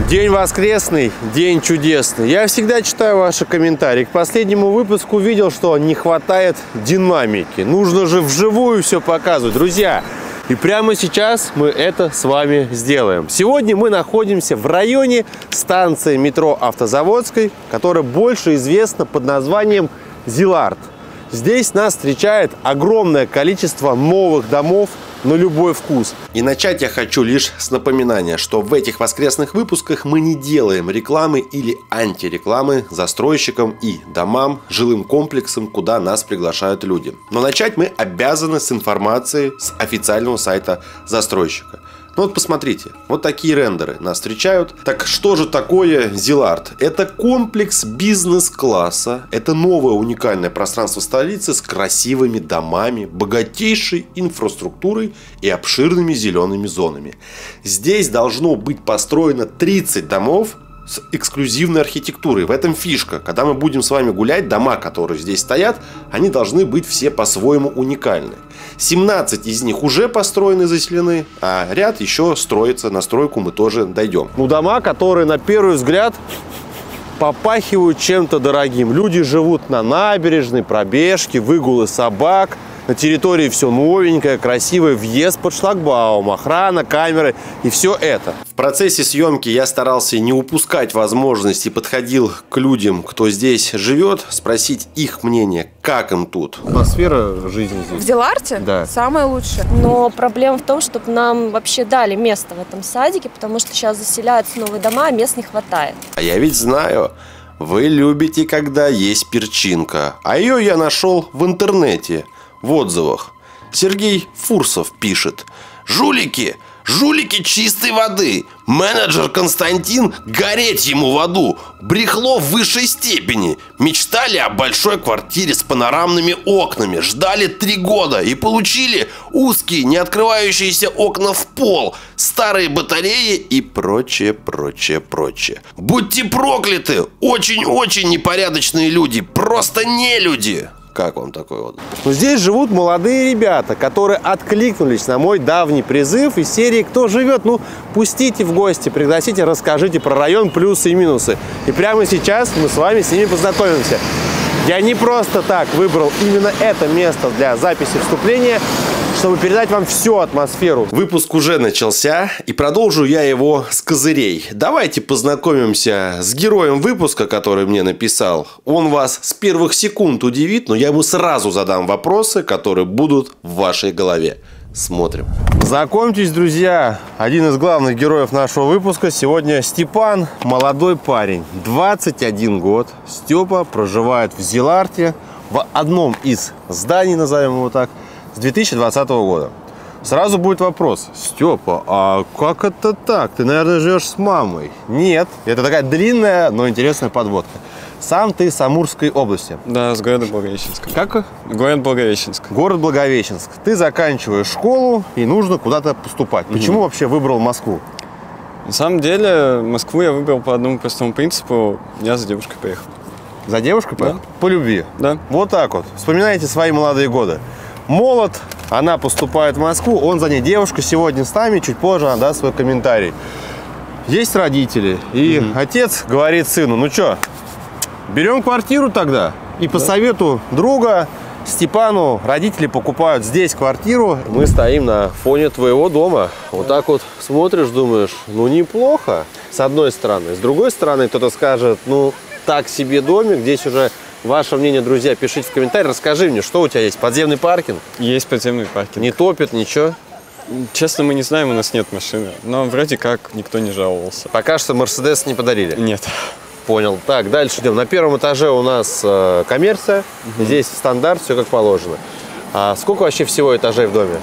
День воскресный, день чудесный. Я всегда читаю ваши комментарии. К последнему выпуску видел, что не хватает динамики. Нужно же вживую все показывать. Друзья, и прямо сейчас мы это с вами сделаем. Сегодня мы находимся в районе станции метро Автозаводской, которая больше известна под названием Зиларт. Здесь нас встречает огромное количество новых домов на любой вкус. И начать я хочу лишь с напоминания, что в этих воскресных выпусках мы не делаем рекламы или антирекламы застройщикам и домам, жилым комплексам, куда нас приглашают люди. Но начать мы обязаны с информации с официального сайта застройщика. Ну вот посмотрите, вот такие рендеры нас встречают. Так что же такое Зиларт? Это комплекс бизнес-класса. Это новое уникальное пространство столицы с красивыми домами, богатейшей инфраструктурой и обширными зелеными зонами. Здесь должно быть построено 30 домов с эксклюзивной архитектурой. В этом фишка. Когда мы будем с вами гулять, дома, которые здесь стоят, они должны быть все по-своему уникальны. 17 из них уже построены, заселены, а ряд еще строится. На стройку мы тоже дойдем. Ну, дома, которые на первый взгляд попахивают чем-то дорогим. Люди живут на набережной, пробежки, выгулы собак. На территории все новенькое, красивое, въезд под шлагбаум, охрана, камеры и все это. В процессе съемки я старался не упускать возможности, подходил к людям, кто здесь живет, спросить их мнение, как им тут. Атмосфера жизни здесь. В Зиларте? Да. Самое лучшее. Но проблема в том, чтобы нам вообще дали место в этом садике, потому что сейчас заселяются новые дома, а мест не хватает. А я ведь знаю, вы любите, когда есть перчинка. А ее я нашел в интернете. В отзывах. Сергей Фурсов пишет: «Жулики! Жулики чистой воды! Менеджер Константин, гореть ему в аду! Брехло в высшей степени! Мечтали о большой квартире с панорамными окнами, ждали 3 года и получили узкие, не открывающиеся окна в пол, старые батареи и прочее, прочее, прочее. Будьте прокляты! Очень-очень непорядочные люди! Просто не люди!» Как вам такой отдых? Ну, здесь живут молодые ребята, которые откликнулись на мой давний призыв из серии «Кто живет?». Ну, пустите в гости, пригласите, расскажите про район, плюсы и минусы. И прямо сейчас мы с вами с ними познакомимся. Я не просто так выбрал именно это место для записи вступления, чтобы передать вам всю атмосферу. Выпуск уже начался, и продолжу я его с козырей. Давайте познакомимся с героем выпуска, который мне написал. Он вас с первых секунд удивит, но я ему сразу задам вопросы, которые будут в вашей голове. Смотрим. Знакомьтесь, друзья, один из главных героев нашего выпуска сегодня Степан, молодой парень, 21 год. Степа проживает в Зиларте, в одном из зданий, назовем его так, с 2020 года. Сразу будет вопрос: Степа, а как это так? Ты, наверное, живешь с мамой? Нет, это такая длинная, но интересная подводка. Сам ты с Амурской области. Да, с города Благовещенска. Как? Город Благовещенск. Город Благовещенск. Ты заканчиваешь школу и нужно куда-то поступать. Почему вообще выбрал Москву? На самом деле, Москву я выбрал по одному простому принципу. Я за девушкой поехал. За девушкой поехал? Да. По любви? Да. Вот так вот. Вспоминайте свои молодые годы. Молод, она поступает в Москву, он за ней. Девушка сегодня с нами, чуть позже она даст свой комментарий. Есть родители, и отец говорит сыну: ну что, берем квартиру тогда? И по совету друга Степану родители покупают здесь квартиру. Мы стоим на фоне твоего дома. Вот так вот смотришь, думаешь, ну неплохо, с одной стороны. С другой стороны, кто-то скажет, ну так себе домик. Здесь уже ваше мнение, друзья, пишите в комментариях. Расскажи мне, что у тебя есть? Подземный паркинг? Есть подземный паркинг. Не топит, ничего? Честно, мы не знаем, у нас нет машины. Но вроде как никто не жаловался. Пока что Мерседес не подарили? Нет. Понял. Так, дальше идем. На первом этаже у нас коммерция. Здесь стандарт, все как положено. А сколько вообще всего этажей в доме?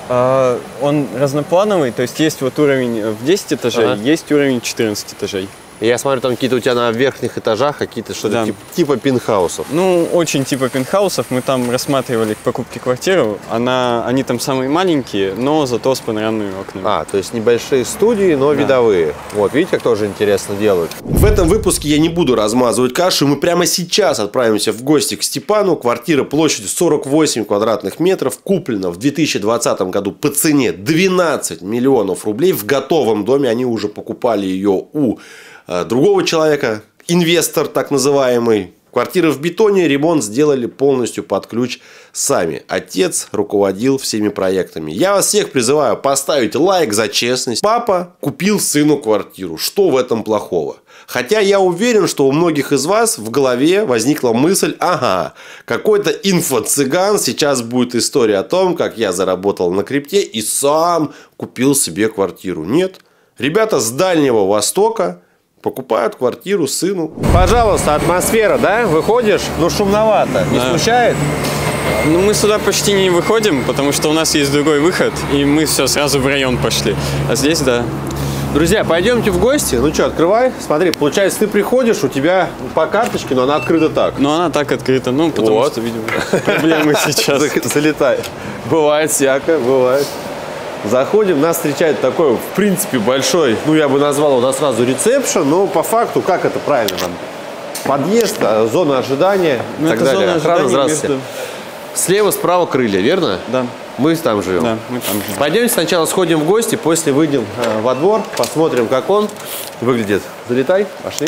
Он разноплановый, то есть есть вот уровень в 10 этажей, есть уровень 14 этажей. Я смотрю, там какие-то у тебя на верхних этажах какие-то что-то Да. типа пентхаусов. Ну, очень типа пентхаусов. Мы там рассматривали к покупке квартиру. Они там самые маленькие, но зато с панорамными окнами. То есть небольшие студии, но видовые. Вот, видите, как тоже интересно делают. В этом выпуске я не буду размазывать кашу. Мы прямо сейчас отправимся в гости к Степану. Квартира площадью 48 квадратных метров. Куплена в 2020 году по цене 12 миллионов рублей. В готовом доме они уже покупали ее у другого человека. Инвестор так называемый. Квартира в бетоне, ремонт сделали полностью под ключ сами. Отец руководил всеми проектами. Я вас всех призываю поставить лайк за честность. Папа купил сыну квартиру. Что в этом плохого? Хотя я уверен, что у многих из вас в голове возникла мысль: ага, какой-то инфо-цыган, сейчас будет история о том, как я заработал на крипте и сам купил себе квартиру. Нет. Ребята с Дальнего Востока покупают квартиру сыну. Пожалуйста, атмосфера, да? Выходишь? Ну, шумновато. Не смущает? Ну, мы сюда почти не выходим, потому что у нас есть другой выход, и мы все сразу в район пошли. А здесь, да. Друзья, пойдемте в гости. Ну что, открывай. Смотри, получается, ты приходишь, у тебя по карточке, но она открыта так. Но она так открыта, ну, потому Вот. что, видимо, проблемы сейчас. Залетай. Бывает всякое, бывает. Заходим, нас встречает такой, в принципе, большой, ну, я бы назвал его сразу ресепшн, но по факту, как это правильно там? Подъезд, зона ожидания и Ну, так это далее. зона Охрана, ожидания здравствуйте. между- Слева, справа крылья, верно? Да, Мы там живем. да, мы там живем. Пойдемте сначала сходим в гости, после выйдем во двор, посмотрим, как он выглядит. Залетай, пошли.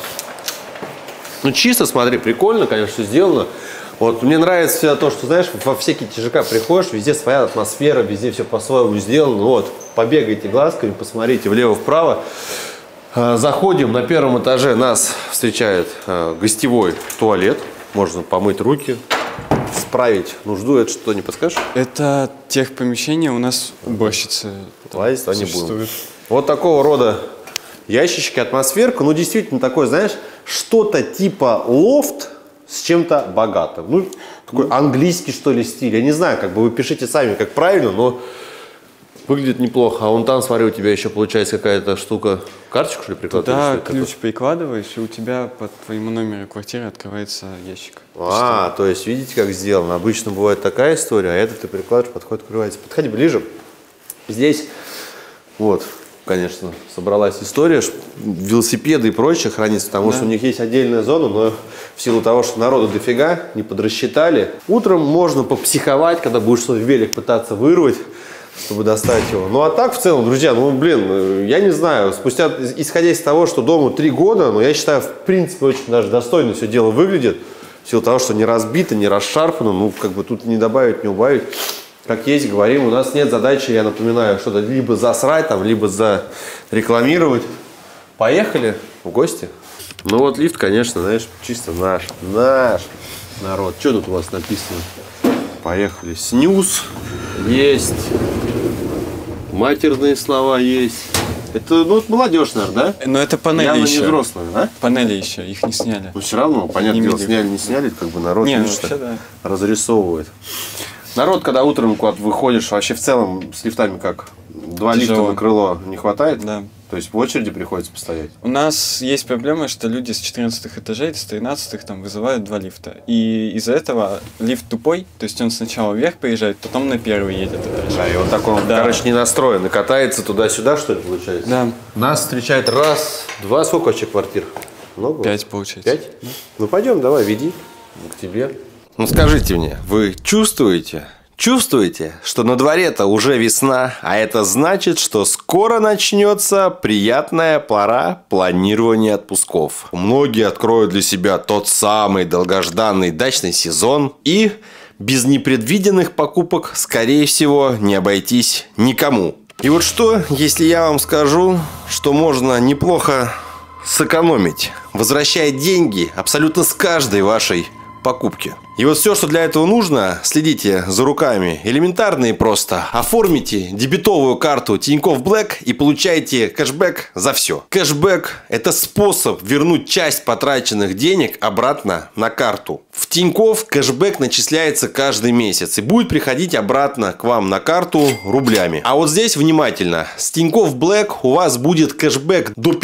Ну, чисто, смотри, прикольно, конечно, все сделано. Вот мне нравится всегда то, что, знаешь, во всякие ТЖК приходишь, везде своя атмосфера, везде все по-своему сделано. Вот, побегайте глазками, посмотрите влево-вправо. Заходим, на первом этаже нас встречает гостевой туалет. Можно помыть руки, справить нужду. Это что, не подскажешь? Это техпомещение у нас уборщицы. Лазить не будем. существует. Вот такого рода ящички, атмосферка. Ну, действительно, такое, знаешь, что-то типа лофт с чем-то богатым. Ну, такой английский, что ли, стиль. Я не знаю, как бы вы пишите сами, как правильно, но выглядит неплохо. А вон там, смотри, у тебя еще получается какая-то штука. Карточку, что ли, прикладываешь? Да, Что это ключ прикладываешь, и у тебя по твоему номеру квартиры открывается ящик. такое? То есть, видите, как сделано? Обычно бывает такая история, а это ты прикладываешь, подходит, открывается. Подходи ближе. Здесь, вот, конечно, собралась история, велосипеды и прочее хранится, потому что у них есть отдельная зона, но в силу того, что народу дофига, не подрасчитали. Утром можно попсиховать, когда будешь свой велик пытаться вырвать, чтобы достать его. Ну, а так, в целом, друзья, ну, блин, я не знаю, спустя, исходя из того, что дому 3 года, но я считаю, в принципе, очень даже достойно все дело выглядит, в силу того, что не разбито, не расшарпано, ну, как бы тут не добавить, не убавить. Как есть, говорим, у нас нет задачи, я напоминаю, что-то либо засрать, там, либо зарекламировать. Поехали в гости. Ну, вот лифт, конечно, знаешь, чисто наш народ. Что тут у вас написано? Поехали. Снюс есть. Матерные слова есть. Это, ну, молодежь, наверное, да? Но это панели Явно еще. не взрослые, да? Панели еще, их не сняли. Но все равно, понятное Не дело, видели. сняли, не сняли, как бы народ, Не, ну, видишь, вообще, так да. разрисовывает. Народ, когда утром куда-то выходишь, вообще в целом с лифтами как? 2 лифта Тяжело. на крыло не хватает? Да. То есть в очереди приходится постоять? У нас есть проблема, что люди с 14 этажей, с 13 там вызывают 2 лифта. И из-за этого лифт тупой, то есть он сначала вверх приезжает, потом на первый едет этаж. Да, и вот так он, Да. короче, не настроен. И катается туда-сюда, что ли, получается? Да. Нас встречает раз, два, сколько вообще квартир? Много? 5 получается. 5? Ну, пойдем, давай, веди к тебе. Ну, скажите мне, вы чувствуете, что на дворе-то уже весна, а это значит, что скоро начнется приятная пора планирования отпусков. Многие откроют для себя тот самый долгожданный дачный сезон, и без непредвиденных покупок, скорее всего, не обойтись никому. И вот что, если я вам скажу, что можно неплохо сэкономить, возвращая деньги абсолютно с каждой вашей покупки. И вот все, что для этого нужно, следите за руками. Элементарно и просто. Оформите дебетовую карту Тинькофф Блэк и получайте кэшбэк за все. Кэшбэк – это способ вернуть часть потраченных денег обратно на карту. В Тинькофф кэшбэк начисляется каждый месяц и будет приходить обратно к вам на карту рублями. А вот здесь внимательно. С Тинькофф Блэк у вас будет кэшбэк до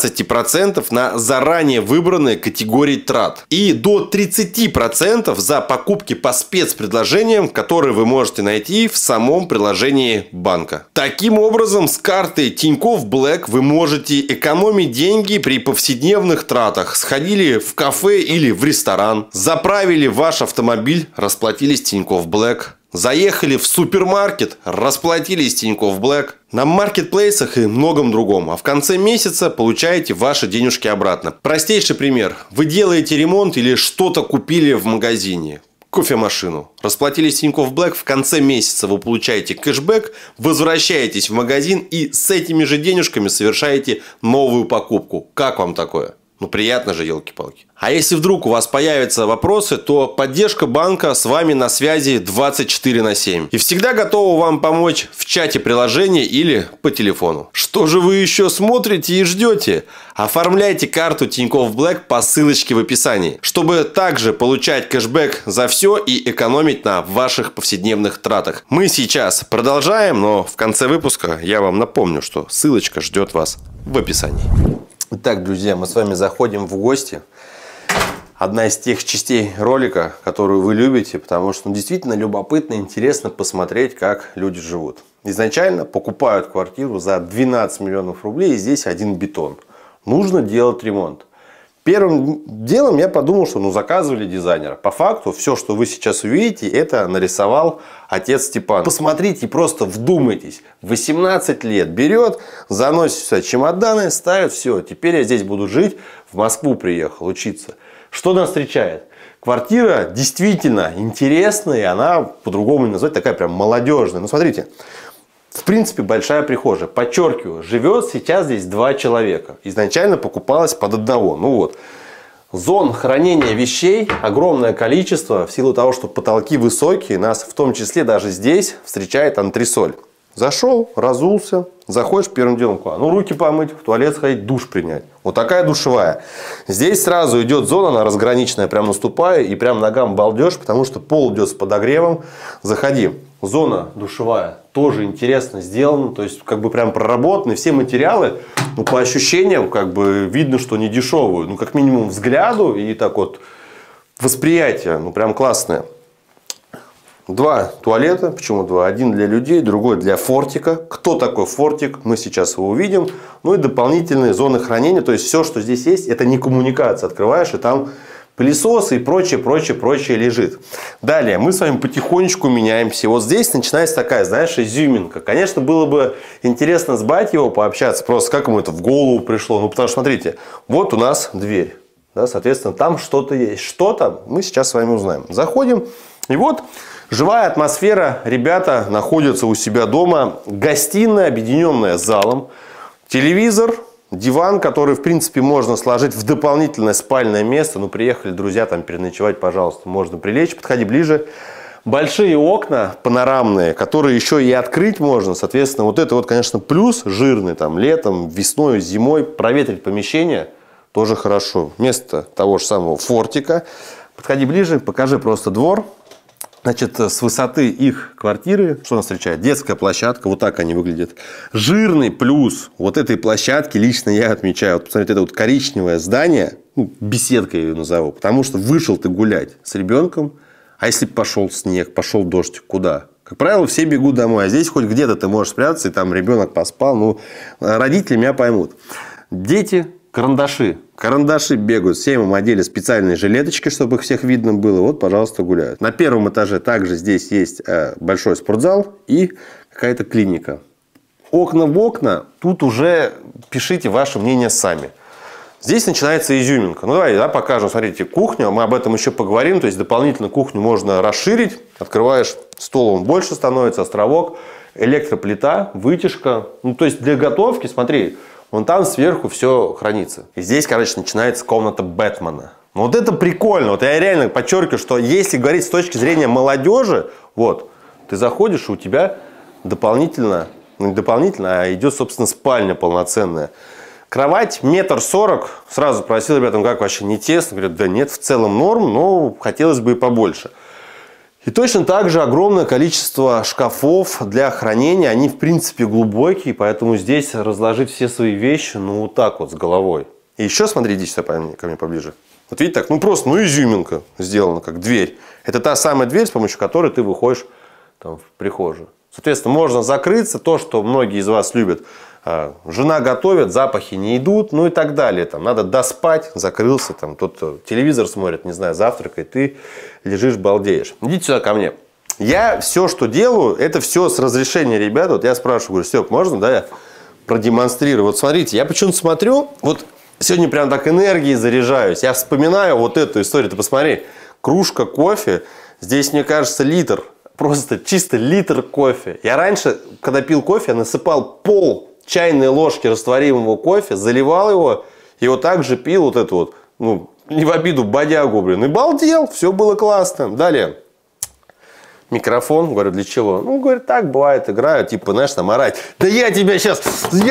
15% на заранее выбранные категории трат. И до 30% за покупки по спецпредложениям, которые вы можете найти в самом приложении банка. Таким образом, с картой Тинькофф Блэк вы можете экономить деньги при повседневных тратах. Сходили в кафе или в ресторан, заправили ваш автомобиль, расплатились Тинькофф Блэк. Заехали в супермаркет, расплатились Тинькофф Блэк. На маркетплейсах и многом другом. А в конце месяца получаете ваши денежки обратно. Простейший пример. Вы делаете ремонт или что-то купили в магазине. Кофемашину. Расплатились Тинькофф Блэк, в конце месяца вы получаете кэшбэк, возвращаетесь в магазин и с этими же денежками совершаете новую покупку. Как вам такое? Ну, приятно же, елки-палки. А если вдруг у вас появятся вопросы, то поддержка банка с вами на связи 24/7. И всегда готова вам помочь в чате приложения или по телефону. Что же вы еще смотрите и ждете? Оформляйте карту Тинькофф Блэк по ссылочке в описании, чтобы также получать кэшбэк за все и экономить на ваших повседневных тратах. Мы сейчас продолжаем, но в конце выпуска я вам напомню, что ссылочка ждет вас в описании. Итак, друзья, мы с вами заходим в гости. Одна из тех частей ролика, которую вы любите, потому что действительно любопытно, интересно посмотреть, как люди живут. Изначально покупают квартиру за 12 миллионов рублей, и здесь один бетон. Нужно делать ремонт. Первым делом я подумал, что заказывали дизайнера. По факту, все, что вы сейчас увидите, это нарисовал отец Степан. Посмотрите, просто вдумайтесь. 18 лет берет, заносит сюда чемоданы, ставит, все. Теперь я здесь буду жить, в Москву приехал учиться. Что нас встречает? Квартира действительно интересная, она по-другому не назвать, такая прям молодежная. Ну, смотрите. В принципе, большая прихожая. Подчеркиваю, живет сейчас здесь 2 человека. Изначально покупалась под одного. Ну вот. Зон хранения вещей огромное количество. В силу того, что потолки высокие, нас в том числе даже здесь встречает антресоль. Зашел, разулся, заходишь первым делом куда? Ну, руки помыть, в туалет сходить, душ принять. Вот такая душевая. Здесь сразу идет зона, она разграниченная, прям наступая, и прям ногам балдеж, потому что пол идет с подогревом. Заходи. Зона душевая тоже интересно сделана, то есть как бы прям проработаны все материалы, ну, по ощущениям как бы видно, что не дешевые, ну, как минимум взгляду и так вот восприятие, ну, прям классное. 2 туалета, почему 2? Один для людей, другой для фортика. Кто такой фортик, мы сейчас его увидим. Ну и дополнительные зоны хранения, то есть все, что здесь есть, это не коммуникация, открываешь и там пылесосы и прочее лежит. Далее мы с вами потихонечку меняемся. Вот здесь начинается такая, знаешь, изюминка. Конечно, было бы интересно с Батьевым пообщаться, просто как ему это в голову пришло. Ну, потому что, смотрите, вот у нас дверь. Да, соответственно, там что-то есть. Что там, мы сейчас с вами узнаем. Заходим, и вот живая атмосфера. Ребята находятся у себя дома. Гостиная, объединенная с залом. Телевизор. Диван, который, в принципе, можно сложить в дополнительное спальное место. Ну, приехали друзья там переночевать, пожалуйста, можно прилечь. Подходи ближе. Большие окна панорамные, которые еще и открыть можно. Соответственно, вот это вот, конечно, плюс жирный. Там летом, весной, зимой проветрить помещение тоже хорошо. Вместо того же самого фортика. Подходи ближе, покажи просто двор. Значит, с высоты их квартиры, что нас встречает? Детская площадка, вот так они выглядят. Жирный плюс вот этой площадки лично я отмечаю. Вот, посмотрите, это вот коричневое здание, ну, беседка я ее назову, потому что вышел ты гулять с ребенком, а если пошел снег, пошел дождь, куда? Как правило, все бегут домой, а здесь хоть где-то ты можешь спрятаться, и там ребенок поспал, ну, родители меня поймут. Дети. Карандаши. Карандаши бегают. Все им одели специальные жилеточки, чтобы их всех видно было. Вот, пожалуйста, гуляют. На первом этаже также здесь есть большой спортзал и какая-то клиника. Окна в окна. Тут уже пишите ваше мнение сами. Здесь начинается изюминка. Ну, давай, покажем. Смотрите, кухня. Мы об этом еще поговорим. То есть, дополнительно кухню можно расширить. Открываешь стол, он больше становится, островок. Электроплита, вытяжка. Ну, то есть, для готовки, смотри, вон там сверху все хранится. И здесь, короче, начинается комната Бэтмена. Ну, вот это прикольно. Вот я реально подчеркиваю, что если говорить с точки зрения молодежи, вот, ты заходишь, и у тебя дополнительно, ну не дополнительно, а идет, собственно, спальня полноценная. Кровать 1,40 м. Сразу просил ребятам, как вообще, не тесно? Говорят, да нет, в целом норм, но хотелось бы и побольше. И точно так же огромное количество шкафов для хранения. Они, в принципе, глубокие, поэтому здесь разложить все свои вещи, ну, вот так вот, с головой. И еще, смотри, иди сюда ко мне поближе. Вот видите, так, ну, просто, ну, изюминка сделана, как дверь. Это та самая дверь, с помощью которой ты выходишь там, в прихожую. Соответственно, можно закрыться, то, что многие из вас любят. Жена готовит, запахи не идут, ну и так далее. Там, надо доспать, закрылся, там, тот телевизор смотрит, не знаю, завтракает, ты лежишь, балдеешь. Идите сюда ко мне. Я все, что делаю, это все с разрешения ребят. Вот я спрашиваю, говорю, Степ, можно, да, я продемонстрирую? Вот смотрите, я почему-то смотрю, вот сегодня прям так энергией заряжаюсь. Я вспоминаю вот эту историю. Ты посмотри, кружка кофе, здесь, мне кажется, литр. Просто чисто литр кофе. Я раньше, когда пил кофе, я насыпал пол чайной ложки растворимого кофе, заливал его и вот так же пил вот эту вот, ну, не в обиду, бодягу, блин. И балдел, все было классно. Далее. Микрофон, говорю, для чего? Ну, говорит, так бывает, играю, типа, знаешь, там орать. Да я тебя сейчас,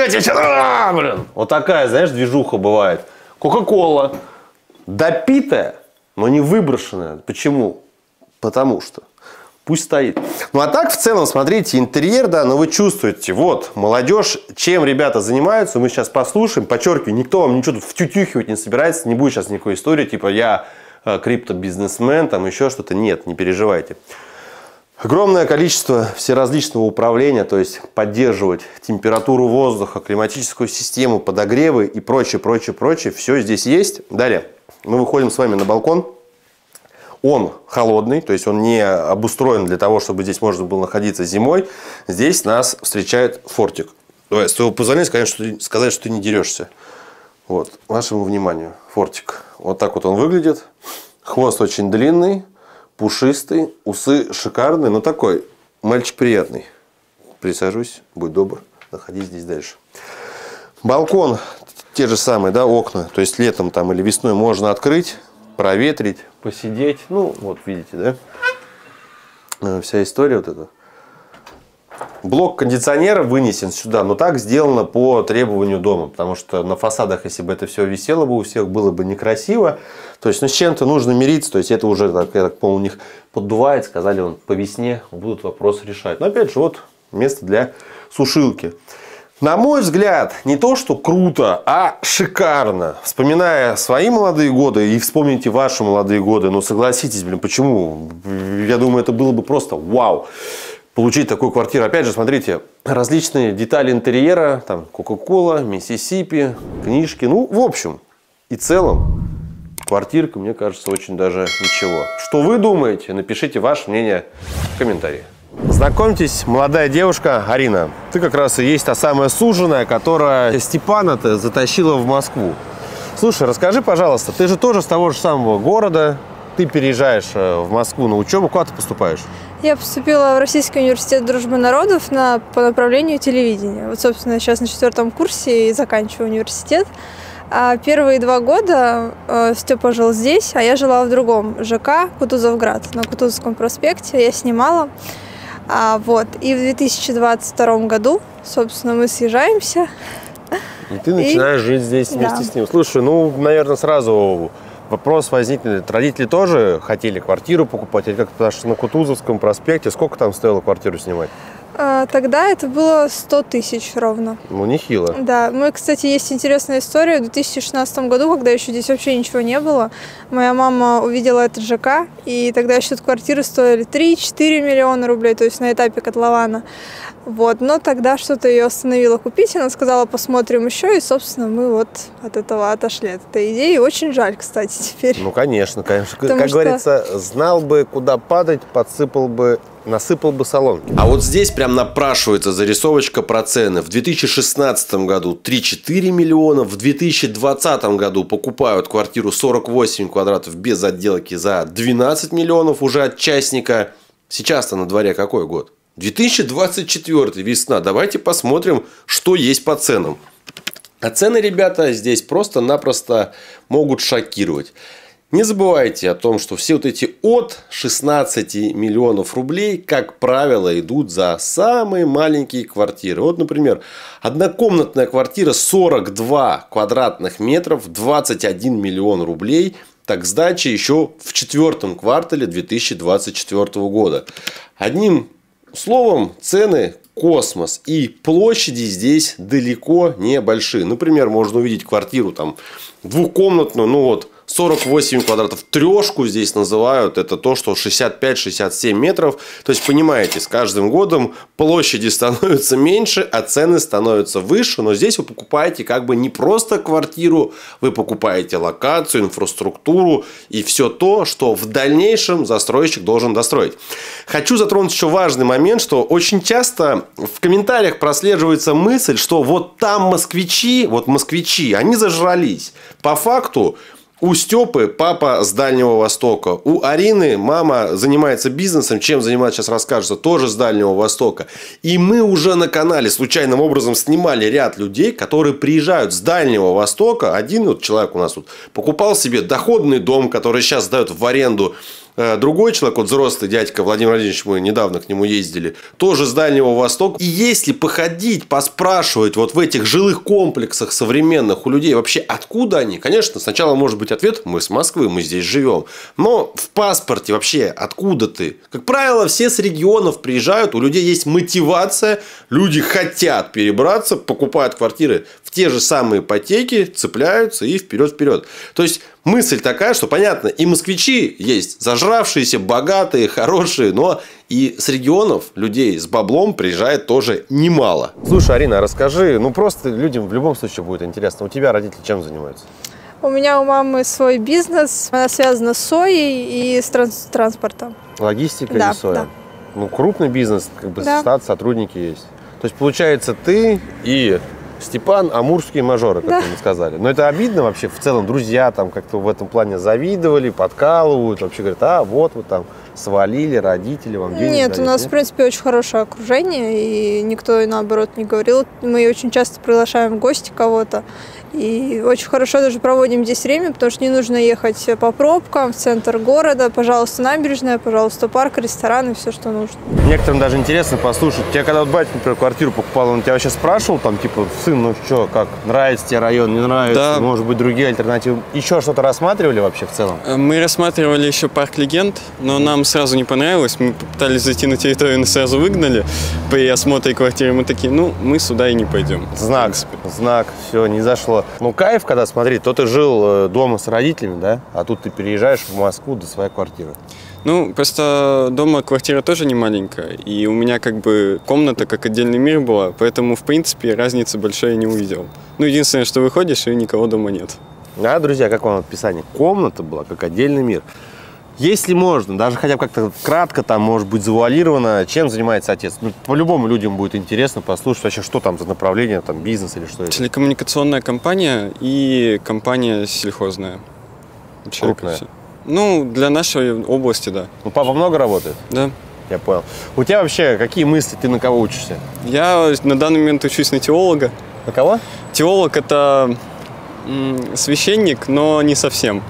блин. Вот такая, знаешь, движуха бывает. Кока-кола. Допитая, но не выброшенная. Почему? Потому что. Пусть стоит. Ну, а так, в целом, смотрите, интерьер, да, но вы чувствуете, вот, молодежь, чем ребята занимаются, мы сейчас послушаем, подчеркиваю, никто вам ничего тут втютюхивать не собирается, не будет сейчас никакой истории, типа, я криптобизнесмен, там, еще что-то, нет, не переживайте. Огромное количество всеразличного управления, то есть поддерживать температуру воздуха, климатическую систему, подогревы и прочее, прочее, прочее, все здесь есть. Далее, мы выходим с вами на балкон. Он холодный, то есть он не обустроен для того, чтобы здесь можно было находиться зимой. Здесь нас встречает фортик. Давай, с твоего позволения сказать, что ты не дерешься. Вот, вашему вниманию, фортик. Вот так вот он выглядит. Хвост очень длинный, пушистый, усы шикарные, но такой мальчик приятный. Присаживайся, будь добр, находись здесь дальше. Балкон, те же самые, да, окна. То есть летом там или весной можно открыть, проветрить, посидеть. Ну, вот видите, да? Вся история вот эта. Блок кондиционера вынесен сюда, но так сделано по требованию дома. Потому что на фасадах, если бы это все висело бы у всех, было бы некрасиво. То есть, ну, с чем-то нужно мириться. То есть, это уже, я так понял, у них поддувает. Сказали, он по весне будут вопросы решать. Но, опять же, вот место для сушилки. На мой взгляд, не то, что круто, а шикарно. Вспоминая свои молодые годы и вспомните ваши молодые годы, ну согласитесь, блин, почему? Я думаю, это было бы просто вау. Получить такую квартиру. Опять же, смотрите, различные детали интерьера, там Кока-Кола, Миссисипи, книжки. Ну, в общем и целом, квартирка, мне кажется, очень даже ничего. Что вы думаете? Напишите ваше мнение в комментарии. Знакомьтесь, молодая девушка Арина. Ты как раз и есть та самая суженая, которая Степана-то затащила в Москву. Слушай, расскажи, пожалуйста, ты же тоже с того же самого города. Ты переезжаешь в Москву на учебу. Куда ты поступаешь? Я поступила в Российский университет дружбы народов по направлению телевидения. Вот, собственно, сейчас на 4-м курсе и заканчиваю университет. А первые 2 года Степа жил здесь, а я жила в другом ЖК Кутузовград, на Кутузовском проспекте. Я снимала. Вот. И в 2022 году, собственно, мы съезжаемся. И ты начинаешь жить здесь вместе с ним. Слушай, ну, наверное, сразу вопрос возникнет. Родители тоже хотели квартиру покупать? Или как, потому что на Кутузовском проспекте сколько там стоило квартиру снимать? Тогда это было 100 тысяч ровно. Ну, нехило. Да. Мы, кстати, есть интересная история. В 2016 году, когда еще здесь вообще ничего не было, моя мама увидела этот ЖК, и тогда еще тут квартиры стоили 3-4 миллиона рублей, то есть на этапе котлована. Вот. Но тогда что-то ее остановило купить. Она сказала, посмотрим еще, и, собственно, мы вот от этого отошли, от этой идеи. И очень жаль, кстати, теперь. Ну, конечно, конечно. Как говорится, знал бы, куда падать, насыпал бы соломки. А вот здесь прям напрашивается зарисовочка про цены. В 2016 году 3-4 миллиона, в 2020 году покупают квартиру 48 квадратов без отделки за 12 миллионов уже от частника. Сейчас-то на дворе какой год? 2024 весна. Давайте посмотрим, что есть по ценам. А цены, ребята, здесь просто-напросто могут шокировать. Не забывайте о том, что все вот эти от 16 миллионов рублей, как правило, идут за самые маленькие квартиры. Вот, например, однокомнатная квартира 42 квадратных метров, 21 миллион рублей. Так сдача еще в 4 квартале 2024 года. Одним словом, цены космос. И площади здесь далеко не большие. Например, можно увидеть квартиру там двухкомнатную, 48 квадратов, трешку здесь называют, это то, что 65-67 метров. То есть, понимаете, с каждым годом площади становятся меньше, а цены становятся выше. Но здесь вы покупаете как бы не просто квартиру, вы покупаете локацию, инфраструктуру и все то, что в дальнейшем застройщик должен достроить. Хочу затронуть еще важный момент, что очень часто в комментариях прослеживается мысль, что вот там москвичи, они зажрались. По факту, у Степы папа с Дальнего Востока. У Арины мама занимается бизнесом. Чем занимается, сейчас расскажется, тоже с Дальнего Востока. И мы уже на канале случайным образом снимали ряд людей, которые приезжают с Дальнего Востока. Один человек у нас тут покупал себе доходный дом, который сейчас сдает в аренду. Другой человек, взрослый дядька Владимир Владимирович, мы недавно к нему ездили, тоже с Дальнего Востока. И если походить, поспрашивать в этих жилых комплексах современных у людей вообще откуда они, конечно, сначала может быть ответ: мы с Москвы, мы здесь живем. Но в паспорте вообще откуда ты? Как правило, все с регионов приезжают, у людей есть мотивация, люди хотят перебраться, покупают квартиры в те же самые ипотеки, цепляются и вперед-вперед. То есть мысль такая, что, понятно, и москвичи есть зажравшиеся, богатые, хорошие, но и с регионов людей с баблом приезжает тоже немало. Слушай, Арина, расскажи, просто людям в любом случае будет интересно. У тебя родители чем занимаются? У меня у мамы свой бизнес, она связана с соей и с транспортом. Логистика да, и соя? Да. Крупный бизнес, да. Штат, сотрудники есть. То есть, получается, ты и Степан амурские мажоры, как мы сказали. Но это обидно вообще в целом. Друзья там как-то в этом плане завидовали, подкалывают. Вообще говорят, вот вы там свалили, родители вам денег Нет, дают. у нас, в принципе, очень хорошее окружение. И никто, наоборот, не говорил. Мы очень часто приглашаем в гости кого-то. И очень хорошо даже проводим здесь время, потому что не нужно ехать по пробкам в центр города. Пожалуйста, набережная, пожалуйста, парк, рестораны, все, что нужно. Некоторым даже интересно послушать. Тебя когда батя, например, квартиру покупал, он тебя вообще спрашивал, сын, как, нравится тебе район, не нравится? Да. Может быть, другие альтернативы? Еще что-то рассматривали вообще в целом? Мы рассматривали еще парк Легенд, но нам сразу не понравилось. Мы попытались зайти на территорию, нас сразу выгнали. При осмотре квартиры мы такие, мы сюда и не пойдем. Знак, все, не зашло. Кайф, когда, смотри, то ты жил дома с родителями, да? А тут ты переезжаешь в Москву до своей квартиры. Просто дома квартира тоже не маленькая. И у меня комната как отдельный мир была. Поэтому, в принципе, разницы большой я не увидел. Единственное, что выходишь, и никого дома нет. Да, друзья, как вам описание? Комната была как отдельный мир. Если можно, даже хотя бы как-то кратко, там, может быть, завуалировано, чем занимается отец? По-любому людям будет интересно послушать вообще, что там за направление, там, бизнес или что это. Телекоммуникационная компания и компания сельхозная. Крупная? Для нашей области, да. Папа много работает? Да. Я понял. У тебя вообще какие мысли, ты на кого учишься? Я на данный момент учусь на теолога. На кого? Теолог – это священник, но не совсем.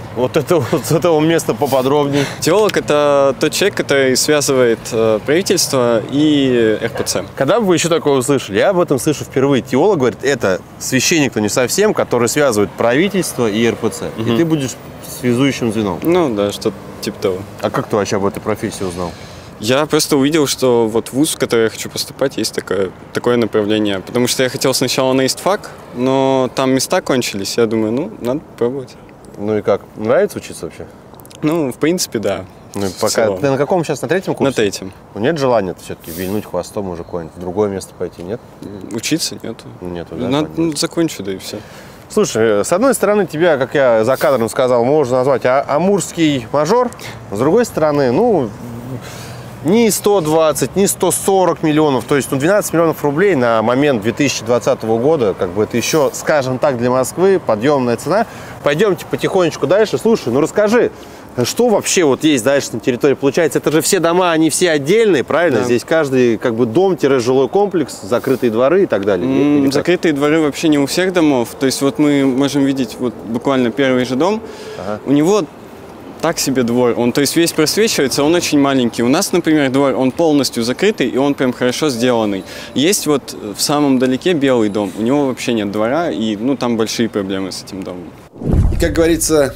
С этого места поподробнее. Теолог – это тот человек, который связывает правительство и РПЦ. Когда бы вы еще такое услышали? Я об этом слышу впервые. Теолог говорит, это священник, но не совсем, который связывает правительство и РПЦ. Угу. И ты будешь связующим звеном. Да, что-то типа того. А как ты вообще об этой профессии узнал? Я просто увидел, что вуз, в который я хочу поступать, есть такое направление. Потому что я хотел сначала на ИСТФАК, но там места кончились. Я думаю, надо пробовать. И как? Нравится учиться вообще? В принципе, да. Пока. Ты на каком сейчас? На 3-м курсе? На 3-м. Нет желания все-таки вильнуть хвостом уже куда-нибудь в другое место пойти, нет? Учиться нету. Нету, да? Закончу, да и все. Слушай, с одной стороны, тебя, как я за кадром сказал, можно назвать амурский мажор. С другой стороны, ни 120, ни 140 миллионов, то есть 12 миллионов рублей на момент 2020 года, это еще, скажем так, для Москвы подъемная цена. Пойдемте потихонечку дальше. Слушай, расскажи, Что вообще вот есть дальше на территории? Получается, это же все дома, они все отдельные, правильно? Да. Здесь каждый как бы дом-жилой комплекс, закрытые дворы и так далее. Закрытые дворы вообще не у всех домов. То есть вот мы можем видеть вот буквально первый же дом. У него так себе двор. Он, то есть, весь просвечивается, он очень маленький. У нас, например, двор, он полностью закрытый, и он прям хорошо сделанный. Есть вот в самом далеке белый дом. У него вообще нет двора, и ну там большие проблемы с этим домом. И, как говорится,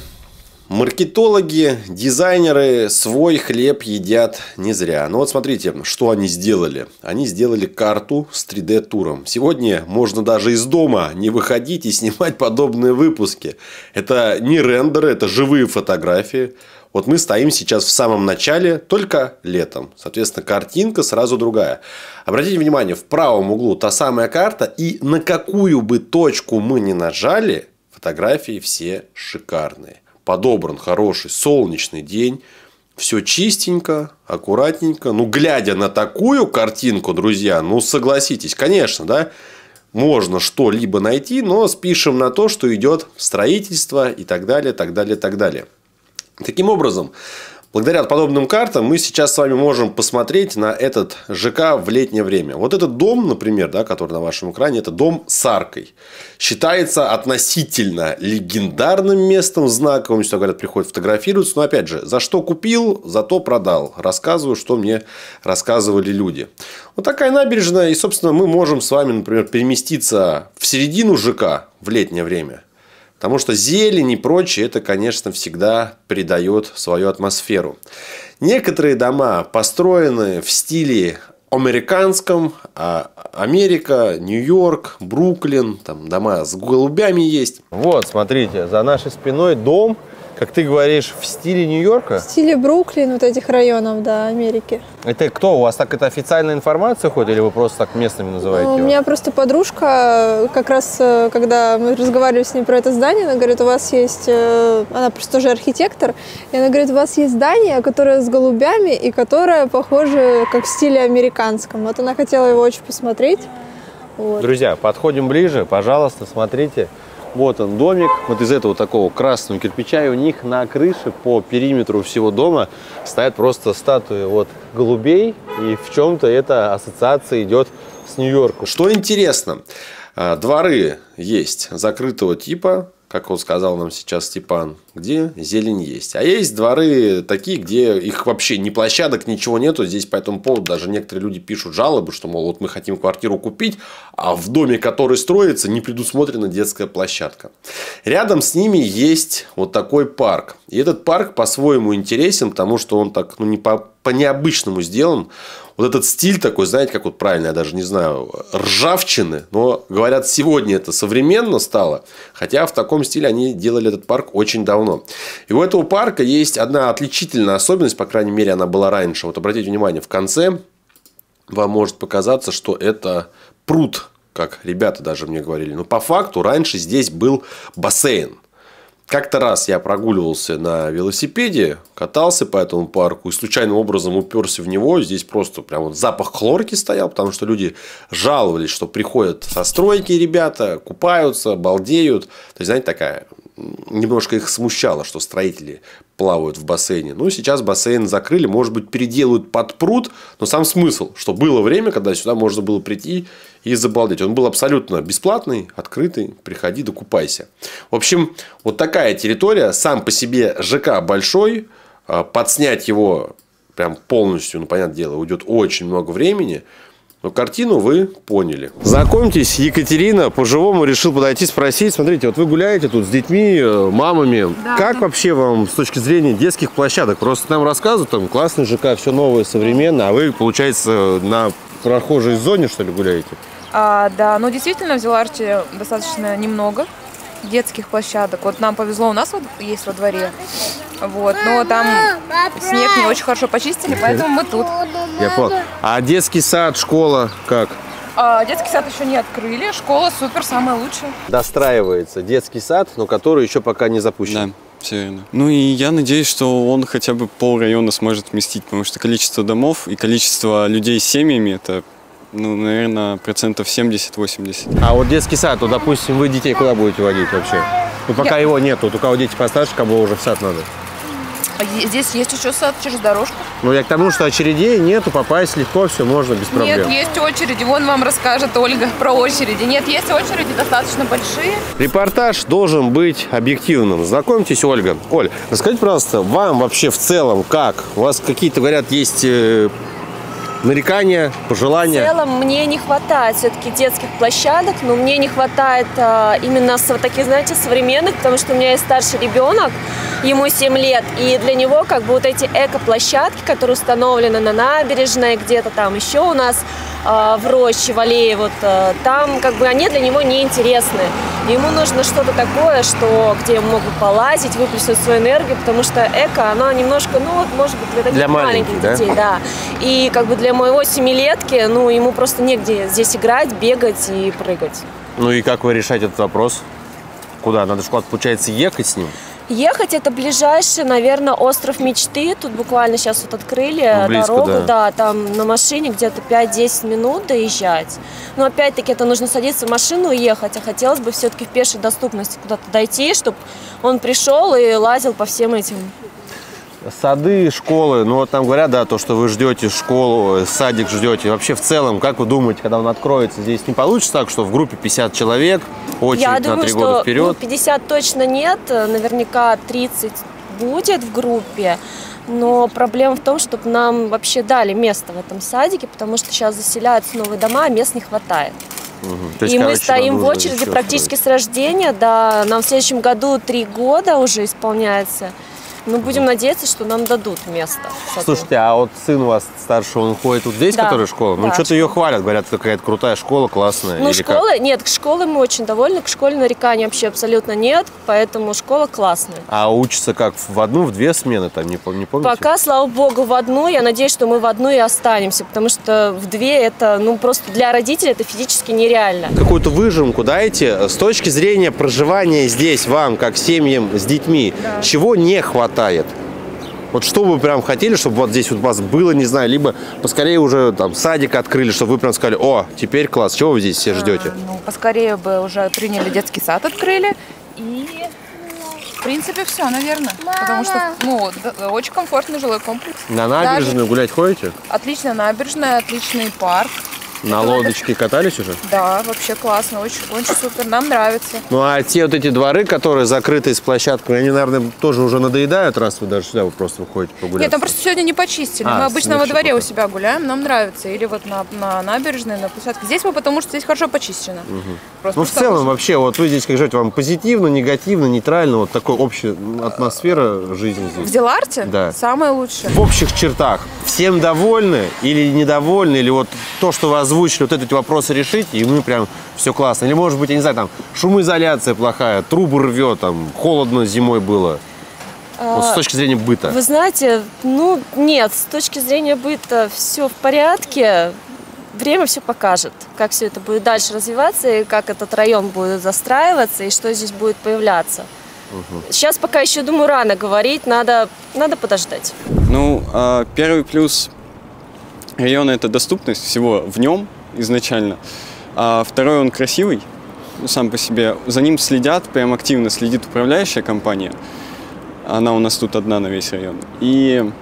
маркетологи, дизайнеры свой хлеб едят не зря. Ну вот смотрите, что они сделали. Они сделали карту с 3D-туром. Сегодня можно даже из дома не выходить и снимать подобные выпуски. Это не рендеры, это живые фотографии. Вот мы стоим сейчас в самом начале, только летом. Соответственно, картинка сразу другая. Обратите внимание, в правом углу та самая карта. И на какую бы точку мы ни нажали, фотографии все шикарные. Подобран хороший солнечный день. Все чистенько, аккуратненько. Ну, глядя на такую картинку, друзья, ну, согласитесь, конечно, да, можно что-либо найти, но спишем на то, что идет строительство и так далее, так далее, так далее. Таким образом, благодаря подобным картам мы сейчас с вами можем посмотреть на этот ЖК в летнее время. Вот этот дом, например, да, который на вашем экране, это дом с аркой. Считается относительно легендарным местом, знаковым. Что говорят, приходят фотографируются. Но опять же, за что купил, зато продал. Рассказываю, что мне рассказывали люди. Вот такая набережная. И, собственно, мы можем с вами, например, переместиться в середину ЖК в летнее время. Потому что зелень и прочее, это, конечно, всегда придает свою атмосферу. Некоторые дома построены в стиле американском. Америка, Нью-Йорк, Бруклин. Там дома с голубями есть. Вот, смотрите, за нашей спиной дом, как ты говоришь, в стиле Нью-Йорка? В стиле Бруклин, вот этих районов, да, Америки. Это кто? У вас так это официальная информация хоть? Или вы просто так местными называете У его? меня просто подружка, как раз, когда мы разговаривали с ней про это здание, она говорит, у вас есть, она просто тоже архитектор, и она говорит, у вас есть здание, которое с голубями и которое похоже как в стиле американском. Вот она хотела его очень посмотреть. Вот. Друзья, подходим ближе, пожалуйста, смотрите. Вот он домик, вот из этого такого красного кирпича, и у них на крыше по периметру всего дома стоят просто статуи вот голубей, и в чем-то эта ассоциация идет с Нью-Йорком. Что интересно, дворы есть закрытого типа, как вот сказал нам сейчас Степан, где зелень есть. А есть дворы такие, где их вообще ни площадок, ничего нету. Здесь по этому поводу даже некоторые люди пишут жалобы, что, мол, вот мы хотим квартиру купить, а в доме, который строится, не предусмотрена детская площадка. Рядом с ними есть вот такой парк. И этот парк по-своему интересен, потому что он так, ну, не по-необычному сделан. Вот этот стиль такой, знаете, как вот правильно, я даже не знаю, ржавчины. Но, говорят, сегодня это современно стало. Хотя в таком стиле они делали этот парк очень давно. И у этого парка есть одна отличительная особенность, по крайней мере, она была раньше. Вот обратите внимание, в конце вам может показаться, что это пруд, как ребята даже мне говорили. Но по факту раньше здесь был бассейн. Как-то раз я прогуливался на велосипеде, катался по этому парку и случайным образом уперся в него. Здесь просто прям вот запах хлорки стоял, потому что люди жаловались, что приходят со стройки ребята, купаются, балдеют. То есть, знаете, такая... Немножко их смущало, что строители плавают в бассейне. Ну, сейчас бассейн закрыли, может быть, переделают под пруд. Но сам смысл, что было время, когда сюда можно было прийти и забалдеть. Он был абсолютно бесплатный, открытый. Приходи, докупайся. В общем, вот такая территория. Сам по себе ЖК большой. Подснять его прям полностью, ну, понятное дело, уйдет очень много времени. Но картину вы поняли. Знакомьтесь, Екатерина по-живому решил подойти спросить. Смотрите, вот вы гуляете тут с детьми, мамами. Да, как вообще вам с точки зрения детских площадок? Просто нам рассказывают, там классный ЖК, все новое, современно. А вы, получается, на прохожей зоне, что ли, гуляете? Да, но действительно в Зеларте достаточно немного детских площадок. Вот нам повезло, у нас вот есть во дворе. Вот, но там снег не очень хорошо почистили, поэтому мы тут. Я понял. А детский сад, школа как? Детский сад еще не открыли, школа супер, самая лучшая. Достраивается детский сад, но который еще пока не запущен. Да, все верно. Ну и я надеюсь, что он хотя бы полрайона сможет вместить, потому что количество домов и количество людей с семьями это, ну, наверное, 70-80%. А вот детский сад, то, допустим, вы детей куда будете водить вообще? Ну, пока его нет, вот у кого дети постарше, кому уже в сад надо. Здесь есть еще сад через дорожку. Ну, я к тому, что очередей нету, попасть легко, все можно без проблем. Нет, есть очереди. Вон вам расскажет Ольга про очереди. Нет, есть очереди достаточно большие. Репортаж должен быть объективным. Знакомьтесь, Ольга. Оль, расскажите, пожалуйста, вам вообще в целом как? У вас какие-то, говорят, есть нарекания, пожелания? В целом мне не хватает все-таки детских площадок, но мне не хватает именно таких, знаете, современных, потому что у меня есть старший ребенок, ему 7 лет, и для него как бы вот эти эко-площадки, которые установлены на набережной, где-то там еще у нас в роще, в аллее, вот там как бы они для него не интересны. Ему нужно что-то такое, где ему могут полазить, выплеснуть свою энергию, потому что эко, оно немножко, ну вот, может быть, для таких для маленьких детей, да. И как бы для моего 7-летки, ну, ему просто негде здесь играть, бегать и прыгать. Ну и как вы решаете этот вопрос? Куда? Надо же куда-то, получается, ехать с ним? Ехать это ближайший, наверное, остров мечты. Тут буквально сейчас вот открыли близко, дорогу. да. Да, там на машине где-то 5-10 минут доезжать. Но опять-таки это нужно садиться в машину и ехать. А хотелось бы все-таки в пешей доступности куда-то дойти, чтобы он пришел и лазил по всем этим. Сады, школы, ну вот там говорят, да, то, что вы ждете школу, садик ждете. Вообще в целом, как вы думаете, когда он откроется, здесь не получится так, что в группе 50 человек, очередь Я на думаю, 3 года что вперед? 50 точно нет, наверняка 30 будет в группе. Но проблема в том, чтобы нам вообще дали место в этом садике, потому что сейчас заселяются новые дома, а мест не хватает. То есть, и мы короче, стоим в надо очереди еще практически строить. с рождения, да, нам в следующем году 3 года уже исполняется. Мы будем надеяться, что нам дадут место. Слушайте, а вот сын у вас старший, он ходит вот здесь, Да, которая школа? Ну, да. что-то ее хвалят, говорят, какая-то крутая школа, классная. Ну, или школы, как? нет, к школе мы очень довольны, к школе нареканий вообще абсолютно нет, поэтому школа классная. А учится как, в одну, в 2 смены, там, не помните? Пока, слава богу, в одну, я надеюсь, что мы в одну и останемся, потому что в 2 это, ну, просто для родителей это физически нереально. Какую-то выжимку дайте с точки зрения проживания здесь, вам, как семьям с детьми, чего не хватает? Вот что вы прям хотели, чтобы вот здесь вот у вас было, не знаю, либо поскорее уже там садик открыли, чтобы вы прям сказали, о, теперь класс, чего вы здесь все ждете? Ну, поскорее бы уже приняли детский сад, открыли. И, в принципе, все, наверное. Потому что, ну, очень комфортный жилой комплекс. На набережную гулять ходите? Отличная набережная, отличный парк. На лодочке катались уже? Да, вообще классно, очень, очень супер, нам нравится. Ну, а те вот эти дворы, которые закрыты с площадкой, они, наверное, тоже уже надоедают, раз вы даже сюда вы просто выходите погулять. Нет, там просто сегодня не почистили. Мы обычно во дворе у себя гуляем, нам нравится. Или вот на набережной, на площадке. Здесь мы, потому что здесь хорошо почищено. Ну, в целом, вообще, вот вы здесь, как живете, вам позитивно, негативно, нейтрально, вот такая общая атмосфера жизни здесь? В Диларте? Да. Самое лучшее. В общих чертах всем довольны или недовольны, или вот то, что вы озвучили, вот эти вопросы решить, и мы прям все классно. Или, может быть, я не знаю, там, шумоизоляция плохая, трубы рвет, там, холодно зимой было. Вот с точки зрения быта. Вы знаете, ну, нет, с точки зрения быта все в порядке. Время все покажет, как все это будет дальше развиваться, и как этот район будет застраиваться, и что здесь будет появляться. Сейчас пока еще, думаю, рано говорить, надо подождать. Ну, первый плюс района – это доступность всего в нем изначально. А второй – он красивый, сам по себе. За ним следят, прям активно следит управляющая компания. Она у нас тут одна на весь район. И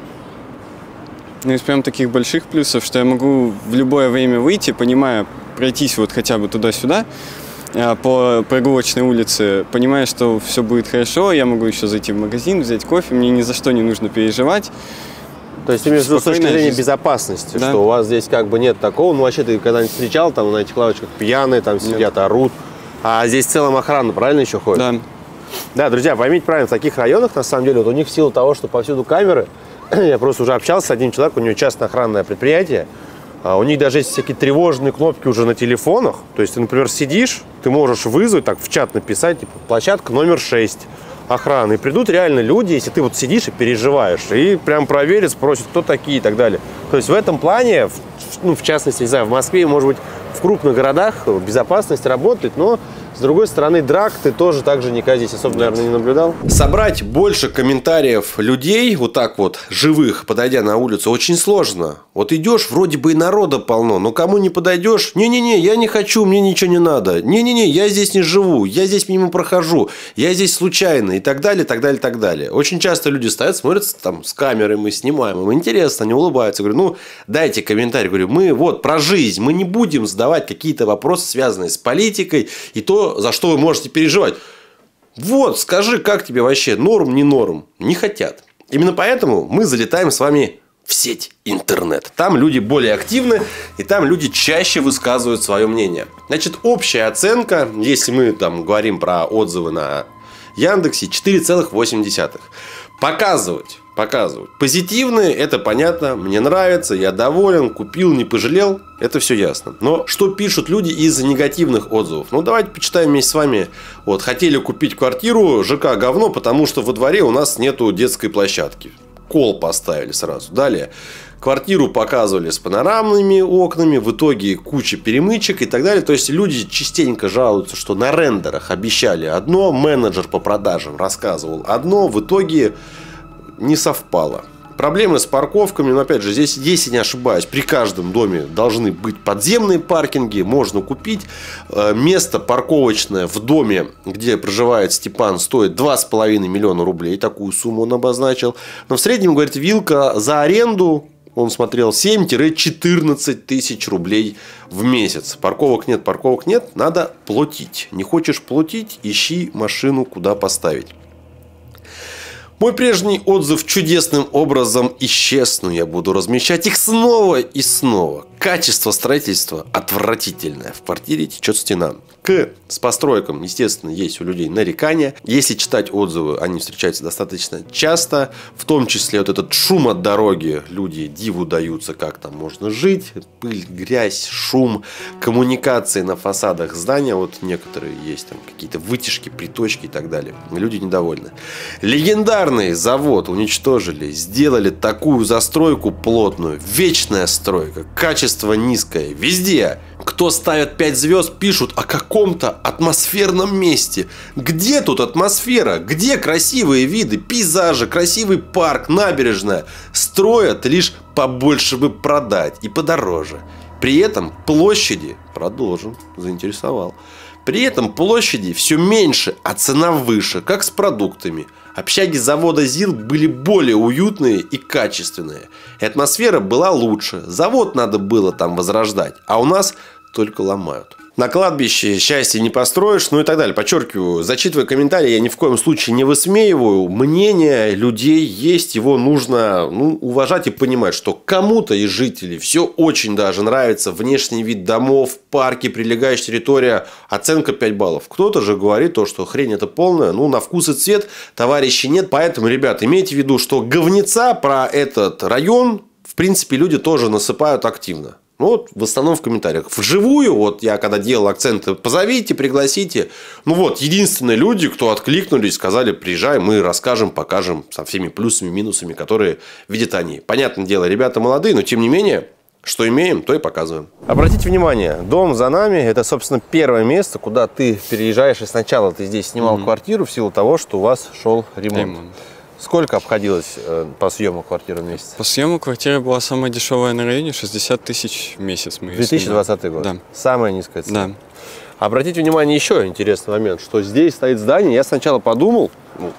из прям таких больших плюсов, что я могу в любое время выйти, понимая, пройтись вот хотя бы туда-сюда, по прогулочной улице, понимая, что все будет хорошо, я могу еще зайти в магазин, взять кофе, мне ни за что не нужно переживать. То есть, имею в виду с точки зрения жизнь. Безопасности, Да. что у вас здесь как бы нет такого, ну вообще ты когда-нибудь встречал, там на этих лавочках пьяные, там сидят, орут, а здесь в целом охрана, правильно, еще ходит? Да. Да, друзья, поймите правильно, в таких районах, на самом деле, вот у них в силу того, что повсюду камеры, я просто уже общался с одним человеком, у него частное охранное предприятие, у них даже есть всякие тревожные кнопки уже на телефонах, то есть ты, например, сидишь, ты можешь вызвать, так в чат написать, типа, площадка номер 6 охраны, и придут реально люди, если ты вот сидишь и переживаешь, и прям проверят, спросят, кто такие и так далее. То есть в этом плане, в частности, не знаю, в Москве, может быть, в крупных городах безопасность работает, но С другой стороны, драк ты тоже так же никогда здесь особо, наверное, не наблюдал. Собрать больше комментариев людей, вот так вот, живых, подойдя на улицу, очень сложно. Вот идешь, вроде бы и народа полно, но кому не подойдешь, не-не-не, я не хочу, мне ничего не надо. Не-не-не, я здесь не живу, я здесь мимо прохожу, я здесь случайно и так далее, так далее, так далее. Очень часто люди стоят, смотрят там с камерой, мы снимаем, им интересно, они улыбаются. Говорю, ну, дайте комментарий. Говорю, мы вот про жизнь, мы не будем задавать какие-то вопросы, связанные с политикой и то, за что вы можете переживать. Вот, скажи, как тебе вообще, норм, не норм? Не хотят. Именно поэтому мы залетаем с вами в сеть интернет. Там люди более активны, и там люди чаще высказывают свое мнение. Значит, общая оценка, если мы там говорим про отзывы на Яндексе, 4,8. Показывать. Позитивные, это понятно, мне нравится, я доволен, купил, не пожалел, это все ясно. Но что пишут люди из негативных отзывов? Ну, давайте почитаем вместе с вами. Вот, хотели купить квартиру, ЖК говно, потому что во дворе у нас нету детской площадки. Кол поставили сразу. Далее. Квартиру показывали с панорамными окнами, в итоге куча перемычек и так далее. То есть люди частенько жалуются, что на рендерах обещали одно, менеджер по продажам рассказывал одно, в итоге не совпало. Проблемы с парковками, но опять же, здесь, если не ошибаюсь, при каждом доме должны быть подземные паркинги, можно купить. Место парковочное в доме, где проживает Степан, стоит 2,5 миллиона рублей, такую сумму он обозначил. Но в среднем, говорит, вилка за аренду, он смотрел, 7-14 тысяч рублей в месяц. Парковок нет, надо платить. Не хочешь платить, ищи машину, куда поставить. Мой прежний отзыв чудесным образом исчез, но я буду размещать их снова и снова. Качество строительства отвратительное. В квартире течет стена. С постройкам, естественно, есть у людей нарекания. Если читать отзывы, они встречаются достаточно часто. В том числе вот этот шум от дороги. Люди диву даются, как там можно жить. Пыль, грязь, шум, коммуникации на фасадах здания. Вот некоторые есть там какие-то вытяжки, приточки и так далее. Люди недовольны. Легендарный завод уничтожили. Сделали такую застройку плотную. Вечная стройка. Качество низкое. Везде. Кто ставит 5 звезд, пишут о каком-то атмосферном месте. Где тут атмосфера? Где красивые виды, пейзажи, красивый парк, набережная? Строят лишь побольше бы продать и подороже. При этом площади, продолжим, заинтересовал. При этом площади все меньше, а цена выше, как с продуктами. Общаги завода ЗИЛ были более уютные и качественные. И атмосфера была лучше. Завод надо было там возрождать, а у нас только ломают. На кладбище счастье не построишь, ну и так далее. Подчеркиваю, зачитывая комментарии, я ни в коем случае не высмеиваю. Мнение людей есть, его нужно уважать и понимать, что кому-то из жителей все очень даже нравится. Внешний вид домов, парки, прилегающая территория, оценка 5 баллов. Кто-то же говорит то, что хрень это полная, на вкус и цвет товарищей нет. Поэтому, ребят, имейте в виду, что говнеца про этот район, в принципе, люди тоже насыпают активно. Вот в основном в комментариях. Вживую, вот я когда делал акценты, позовите, пригласите. Единственные люди, кто откликнулись, сказали, приезжай, мы расскажем, покажем со всеми плюсами, минусами, которые видят они. Понятное дело, ребята молодые, но тем не менее, что имеем, то и показываем. Обратите внимание, дом за нами, это, собственно, первое место, куда ты переезжаешь. И сначала ты здесь снимал квартиру в силу того, что у вас шел ремонт. Сколько обходилось по съему квартиры в месяц? По съему квартира была самая дешевая на районе, 60 тысяч в месяц. 2020 год? Да. Самая низкая цена? Да. Обратите внимание, еще интересный момент, что здесь стоит здание. Я сначала подумал,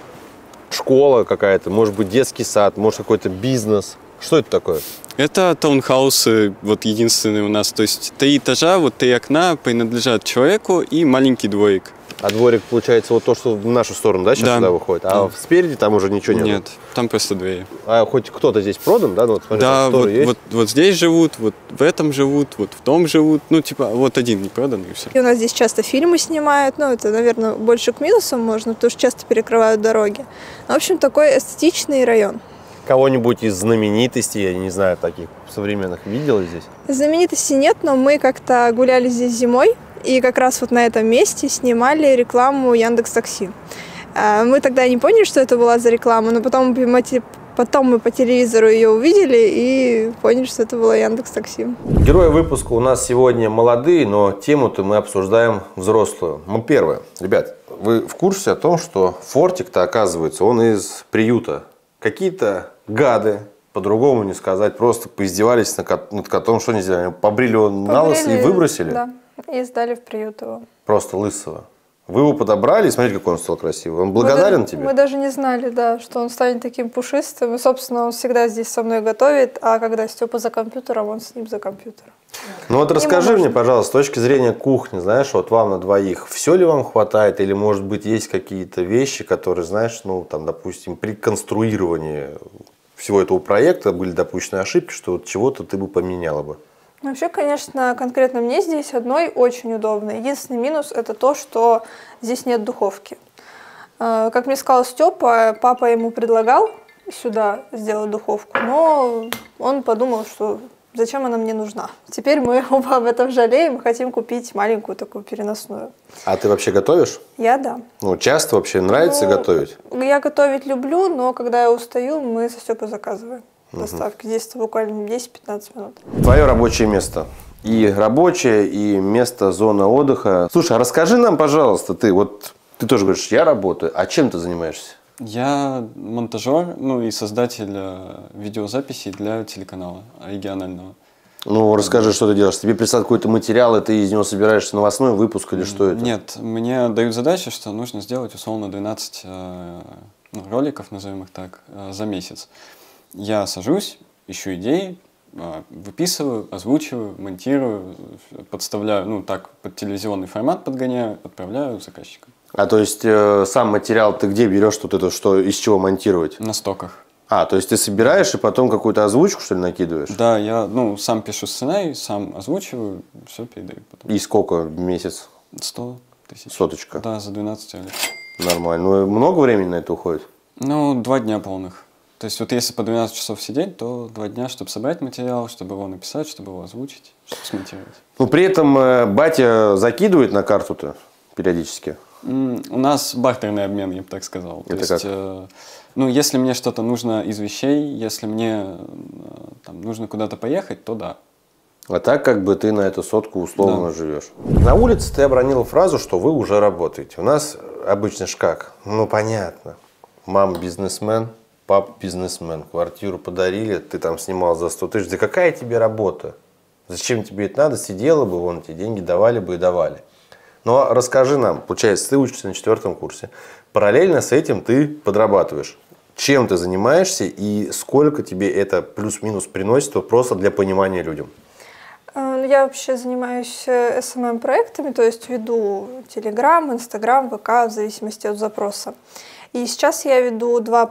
школа какая-то, может быть, детский сад, может, какой-то бизнес. Что это такое? Это таунхаусы, единственные у нас. То есть 3 этажа, 3 окна принадлежат человеку и маленький дворик. А дворик, получается, то, что в нашу сторону, да, сейчас сюда выходит? А спереди там уже ничего нет? Нет, там просто двери. А хоть кто-то здесь продан, да? Смотри, да, вот здесь живут, в этом живут, в том живут. Один не продан, и все. И у нас здесь часто фильмы снимают. Это, наверное, больше к минусам можно, потому что часто перекрывают дороги. В общем, такой эстетичный район. Кого-нибудь из знаменитостей, я не знаю, таких современных, видела здесь? Знаменитостей нет, но мы как-то гуляли здесь зимой. И как раз на этом месте снимали рекламу Яндекс.Такси. Мы тогда не поняли, что это была за реклама, но потом Потом мы по телевизору ее увидели и поняли, что это было Яндекс.Такси. Герои выпуска у нас сегодня молодые, но тему-то мы обсуждаем взрослую. Ну, первое. Ребят, вы в курсе о том, что Фортик-то, оказывается, он из приюта? Какие-то гады, по-другому не сказать, просто поиздевались над котом, что они сделали? Побрили его на лысо и выбросили? Да, и сдали в приют его. Просто лысого. Вы его подобрали, смотрите, какой он стал красивый. Он благодарен тебе? Мы даже не знали, да, что он станет таким пушистым. И, собственно, он всегда здесь со мной готовит, а когда Степа за компьютером, он с ним за компьютером. Ну вот расскажи мне, пожалуйста, с точки зрения кухни, знаешь, вот вам на двоих, все ли вам хватает, или, может быть, есть какие-то вещи, которые, знаешь, ну, там, допустим, при конструировании всего этого проекта были допущены ошибки, что вот чего-то ты бы поменяла бы? Вообще, конечно, конкретно мне здесь одной очень удобно. Единственный минус – это то, что здесь нет духовки. Как мне сказал Степа, папа ему предлагал сюда сделать духовку, но он подумал, что зачем она мне нужна. Теперь мы оба об этом жалеем и хотим купить маленькую такую переносную. А ты вообще готовишь? Я да. Ну, часто вообще нравится готовить? Я готовить люблю, но когда я устаю, мы со Степой заказываем. Доставки. Здесь это буквально 10-15 минут. Твое рабочее место. И рабочее, и место, зона отдыха. Слушай, а расскажи нам, пожалуйста, ты тоже говоришь, я работаю, а чем ты занимаешься? Я монтажер, ну и создатель видеозаписей для телеканала регионального. Ну, расскажи, что ты делаешь. Тебе прислать какой-то материал, и ты из него собираешь новостной выпуск или что это? Нет, мне дают задачу, что нужно сделать условно 12 роликов, назовем их так, за месяц. Я сажусь, ищу идеи, выписываю, озвучиваю, монтирую, подставляю, ну так, под телевизионный формат подгоняю, отправляю заказчикам. А то есть сам материал ты где берешь, что из чего монтировать? На стоках. А, то есть ты собираешь и потом какую-то озвучку, что ли, накидываешь? Да, я сам пишу сценарий, сам озвучиваю, все передаю потом. И сколько в месяц? 100 тысяч. Соточка? Да, за 12 роликов. Нормально. Ну, много времени на это уходит? Ну, 2 дня полных. То есть вот если по 12 часов сидеть, то 2 дня, чтобы собрать материал, чтобы его написать, чтобы его озвучить, чтобы смонтировать. Ну, при этом батя закидывает на карту-то периодически? У нас бартерный обмен, я бы так сказал. Это то есть, ну, если мне что-то нужно из вещей, если мне там, нужно куда-то поехать, то да. А так как бы ты на эту сотку условно живешь. На улице ты обронила фразу, что вы уже работаете. У нас обычно ж как? Ну, понятно. Мама бизнесмен. Папа бизнесмен, квартиру подарили, ты там снимал за 100 тысяч. Да какая тебе работа? Зачем тебе это надо? Сидела бы, вон тебе деньги давали бы и давали. Но расскажи нам, получается, ты учишься на 4 курсе. Параллельно с этим ты подрабатываешь. Чем ты занимаешься и сколько тебе это плюс-минус приносит, вот просто для понимания людям? Я вообще занимаюсь SMM-проектами, то есть веду Telegram, Instagram, ВК в зависимости от запроса. И сейчас я веду два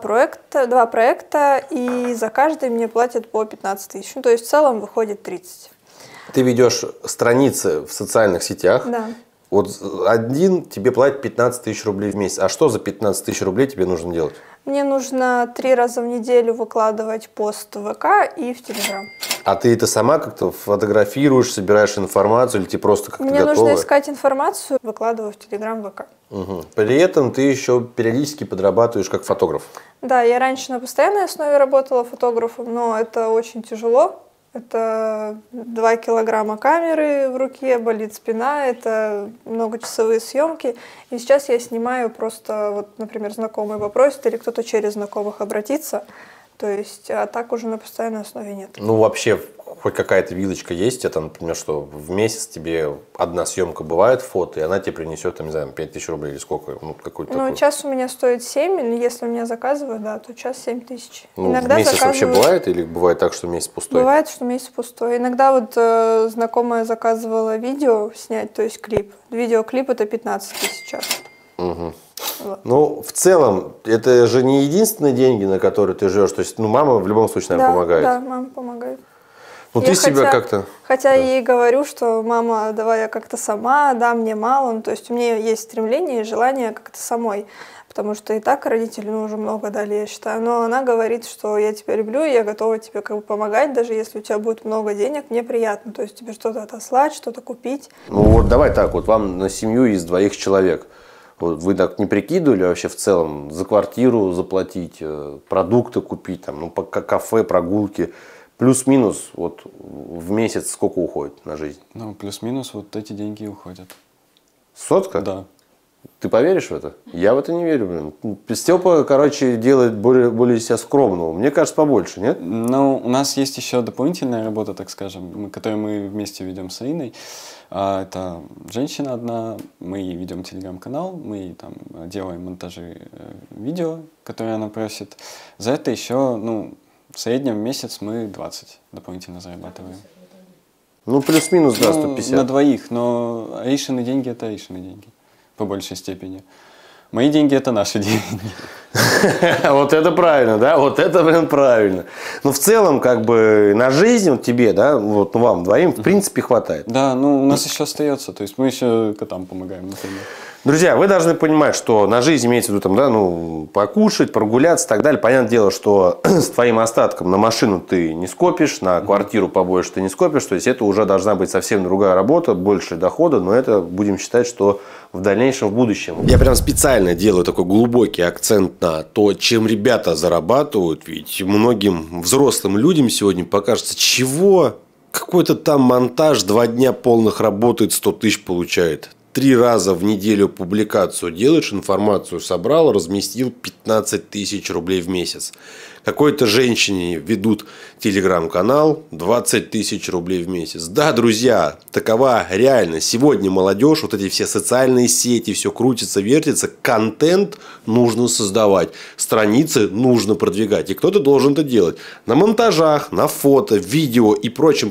проекта, и за каждый мне платят по 15 тысяч. Ну, то есть в целом выходит 30. Ты ведешь страницы в социальных сетях. Да. Вот один тебе платит 15 тысяч рублей в месяц. А что за 15 тысяч рублей тебе нужно делать? Мне нужно 3 раза в неделю выкладывать пост в ВК и в Telegram. А ты это сама как-то фотографируешь, собираешь информацию, или тебе просто как-то готовы? Мне нужно искать информацию, выкладываю в Telegram, ВК. Угу. При этом ты еще периодически подрабатываешь как фотограф. Да, я раньше на постоянной основе работала фотографом, но это очень тяжело. Это 2 килограмма камеры в руке, болит спина, это многочасовые съемки. И сейчас я снимаю просто, вот, например, знакомый попросит или кто-то через знакомых обратится. То есть, а так уже на постоянной основе нет. Ну, вообще, хоть какая-то вилочка есть, это, например, что в месяц тебе одна съемка бывает фото, и она тебе принесет, там, не знаю, 5000 рублей или сколько? Ну, какой-то такой. Час у меня стоит 7, или если у меня заказывают, да, то час 7 тысяч. Ну, иногда в месяц заказывают... вообще бывает, или бывает так, что месяц пустой? Бывает, что месяц пустой. Иногда вот знакомая заказывала видео снять, то есть клип. Видеоклип это 15 тысяч час. Угу. Вот. Ну, в целом, это же не единственные деньги, на которые ты живешь. То есть, ну, мама в любом случае, наверное, помогает. Да, мама помогает. Ну, ты себя как-то... Хотя я ей говорю, что мама, давай я как-то сама, да, мне мало. Ну, то есть, у меня есть стремление и желание как-то самой. Потому что и так родители, ну, уже много дали, я считаю. Но она говорит, что я тебя люблю, и я готова тебе как бы помогать, даже если у тебя будет много денег, мне приятно. То есть, тебе что-то отослать, что-то купить. Ну, вот давай так, вот вам на семью из 2 человек. Вот вы так не прикидывали вообще в целом за квартиру заплатить, продукты купить, там, ну, по кафе, прогулки? Плюс-минус вот в месяц сколько уходит на жизнь? Ну, плюс-минус вот эти деньги и уходят. Сотка? Да. Ты поверишь в это? Я в это не верю, блин. Степа, короче, делает более себя скромного. Мне кажется, побольше, нет? Ну, у нас есть еще дополнительная работа, так скажем, которую мы вместе ведем с Аиной. Это женщина одна, мы ей ведем телеграм-канал, мы ей там делаем монтажи видео, которые она просит. За это еще, ну, в среднем в месяц мы 20 дополнительно зарабатываем. Ну, плюс-минус, да, Ну, 150. на двоих, но Аишины деньги – это Аишины деньги, по большей степени. Мои деньги – это наши деньги. Вот это правильно, да? Вот это, блин, правильно. Но в целом, как бы, на жизнь вот тебе, да, вот вам двоим, в принципе, хватает. Да, ну, у нас еще остается, то есть мы еще котам помогаем, например. Друзья, вы должны понимать, что на жизнь имеется в виду, там, да, ну, покушать, прогуляться и так далее. Понятное дело, что с твоим остатком на машину ты не скопишь, на квартиру побольше ты не скопишь. То есть это уже должна быть совсем другая работа, больше дохода, но это будем считать, что в дальнейшем, в будущем. Я прям специально делаю такой глубокий акцент на то, чем ребята зарабатывают. Ведь многим взрослым людям сегодня покажется, чего? Какой-то там монтаж 2 дня полных работает, 100 тысяч получает. 3 раза в неделю публикацию делаешь, информацию собрал, разместил, 15 тысяч рублей в месяц. Какой-то женщине ведут телеграм-канал, 20 тысяч рублей в месяц. Да, друзья, такова реальность. Сегодня молодежь, вот эти все социальные сети, все крутится, вертится. Контент нужно создавать, страницы нужно продвигать. И кто-то должен это делать. На монтажах, на фото, видео и прочим.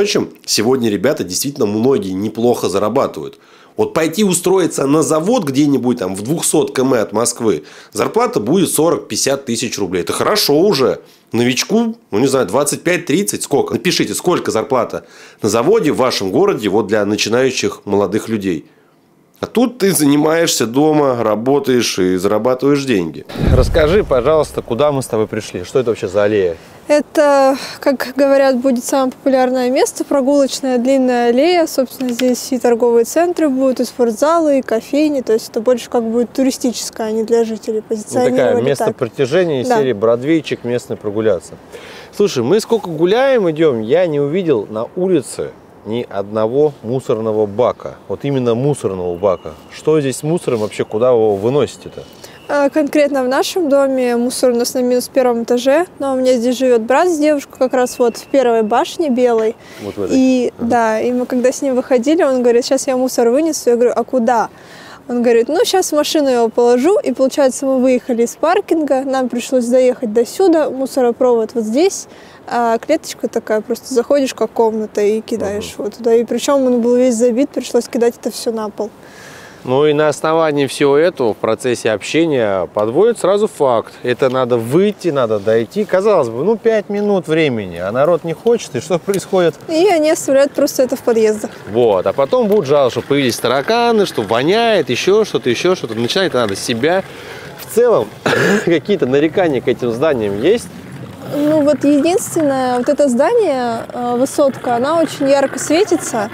Сегодня ребята действительно многие неплохо зарабатывают. Вот пойти устроиться на завод где-нибудь там в 200 км от Москвы, зарплата будет 40-50 тысяч рублей. Это хорошо уже. Новичку, ну не знаю, 25-30, сколько? Напишите, сколько зарплата на заводе в вашем городе вот для начинающих молодых людей. А тут ты занимаешься дома, работаешь и зарабатываешь деньги. Расскажи, пожалуйста, куда мы с тобой пришли? Что это вообще за аллея? Это, как говорят, будет самое популярное место, прогулочная длинная аллея. Собственно, здесь и торговые центры будут, и спортзалы, и кофейни. То есть это больше как будет туристическое, а не для жителей. Позиционировали такая место так. притяжения Да. серии Бродвейчик, местный прогуляться. Слушай, мы сколько гуляем, идем, я не увидел на улице ни одного мусорного бака. Вот именно мусорного бака. Что здесь с мусором вообще, куда его выносите-то? Конкретно в нашем доме мусор у нас на -1 этаже, но у меня здесь живет брат с девушкой как раз вот в первой башне белой. Вот в этой. И да, и мы когда с ним выходили, он говорит, сейчас я мусор вынесу. Я говорю, а куда? Он говорит, ну сейчас в машину я его положу. И получается, мы выехали из паркинга, нам пришлось доехать до сюда, мусоропровод вот здесь, а клеточка такая, просто заходишь как комната и кидаешь вот туда. И причем он был весь забит, пришлось кидать это все на пол. Ну и на основании всего этого в процессе общения подводит сразу факт. Это надо выйти, надо дойти. Казалось бы, ну 5 минут времени, а народ не хочет. И что происходит? И они оставляют просто это в подъездах. Вот, а потом будут жаловаться, что появились тараканы, что воняет, еще что-то. Начинать надо с себя. В целом, какие-то нарекания к этим зданиям есть? Ну вот единственное, вот это здание, высотка, она очень ярко светится.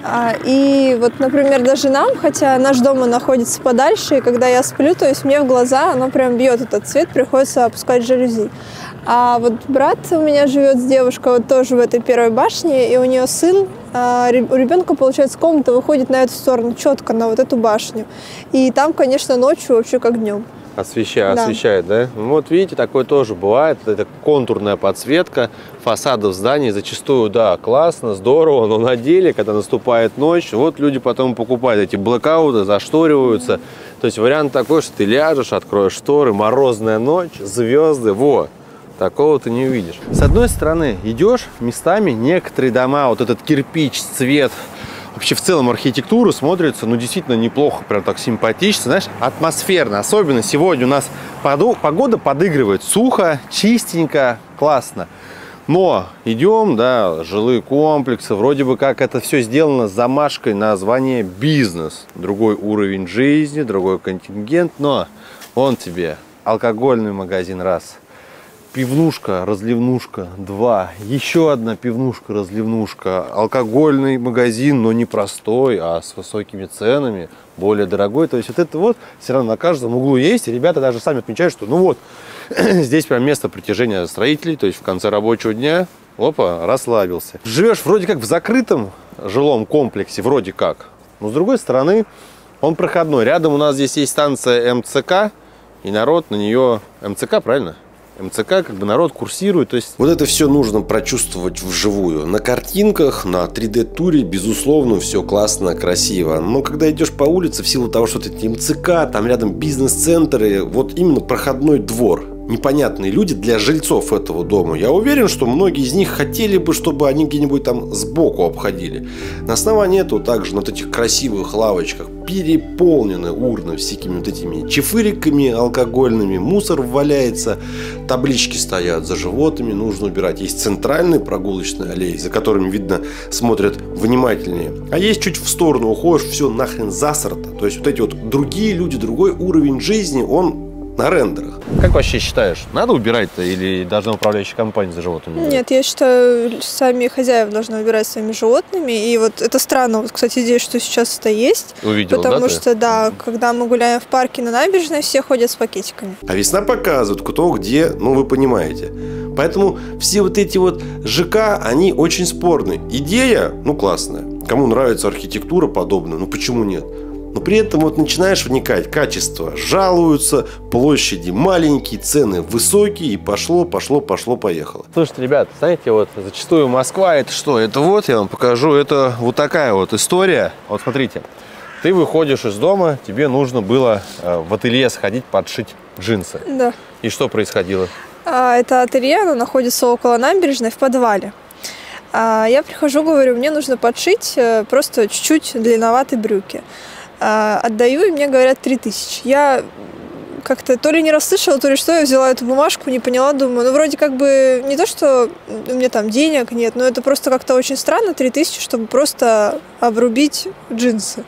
И вот, например, даже нам, хотя наш дом находится подальше, и когда я сплю, то есть мне в глаза, оно прям бьет этот цвет, приходится опускать жалюзи. А вот брат у меня живет с девушкой вот тоже в этой первой башне, и у нее сын, у ребенка, получается, комната выходит на эту сторону, четко на вот эту башню. И там, конечно, ночью вообще как днем. Освещает, да? Вот видите, такое тоже бывает. Это контурная подсветка фасадов зданий. Зачастую, да, классно, здорово, но на деле, когда наступает ночь, вот люди потом покупают эти блэкауты, зашториваются. То есть вариант такой, что ты ляжешь, откроешь шторы, морозная ночь, звезды, вот. Такого ты не увидишь. С одной стороны, идешь местами, некоторые дома, вот этот кирпич, цвет, вообще в целом архитектура смотрится, ну, действительно неплохо, прям так симпатично, знаешь, атмосферно. Особенно сегодня у нас погода подыгрывает, сухо, чистенько, классно. Но идем, да, жилые комплексы, вроде бы как это все сделано с замашкой на название бизнес. Другой уровень жизни, другой контингент, но вон тебе алкогольный магазин раз, пивнушка, разливнушка, 2. Еще одна пивнушка, разливнушка. Алкогольный магазин, но не простой, а с высокими ценами, более дорогой. То есть вот это вот все равно на каждом углу есть. И ребята даже сами отмечают, что ну вот, здесь прям место притяжения строителей. То есть в конце рабочего дня, опа, расслабился. Живешь вроде как в закрытом жилом комплексе, вроде как. Но с другой стороны, он проходной. Рядом у нас здесь есть станция МЦК, и народ на нее... МЦК, правильно? МЦК, как бы народ курсирует, то есть вот это все нужно прочувствовать вживую. На картинках, на 3D-туре, безусловно, все классно, красиво. Но когда идешь по улице, в силу того, что это МЦК, там рядом бизнес-центры, вот именно проходной двор. Непонятные люди для жильцов этого дома. Я уверен, что многие из них хотели бы, чтобы они где-нибудь там сбоку обходили. На основании этого также на вот этих красивых лавочках переполнены урны всякими вот этими чефыриками алкогольными, мусор валяется, таблички стоят за животными, нужно убирать. Есть центральные прогулочные аллеи, за которыми, видно, смотрят внимательнее. А есть чуть в сторону уходишь, все нахрен засрато. То есть вот эти вот другие люди, другой уровень жизни, он на рендерах. Как вообще считаешь, надо убирать-то или должна управляющая компания за животными? Нет, я считаю, сами хозяева должны убирать своими животными. И вот это странно, вот, кстати, идея, что сейчас это есть. Увидела, потому да, что, да, когда мы гуляем в парке на набережной, все ходят с пакетиками. А весна показывает, кто где, ну вы понимаете. Поэтому все вот эти вот ЖК, они очень спорные. Идея, ну классная. Кому нравится архитектура подобная, ну почему нет? Но при этом вот начинаешь вникать, качество жалуются, площади маленькие, цены высокие, и пошло-поехало. Слушайте, ребят, знаете, вот зачастую Москва это что? Это вот, я вам покажу, это вот такая вот история. Вот смотрите, ты выходишь из дома, тебе нужно было в ателье сходить подшить джинсы. Да. И что происходило? Это ателье, оно находится около набережной в подвале. Я прихожу, говорю, мне нужно подшить просто чуть-чуть длинноватые брюки. Отдаю, и мне говорят 3000. Я как-то то ли не расслышала, то ли что, я взяла эту бумажку, не поняла, думаю, ну вроде как бы не то, что у меня там денег нет, но это просто как-то очень странно, 3000, чтобы просто обрубить джинсы.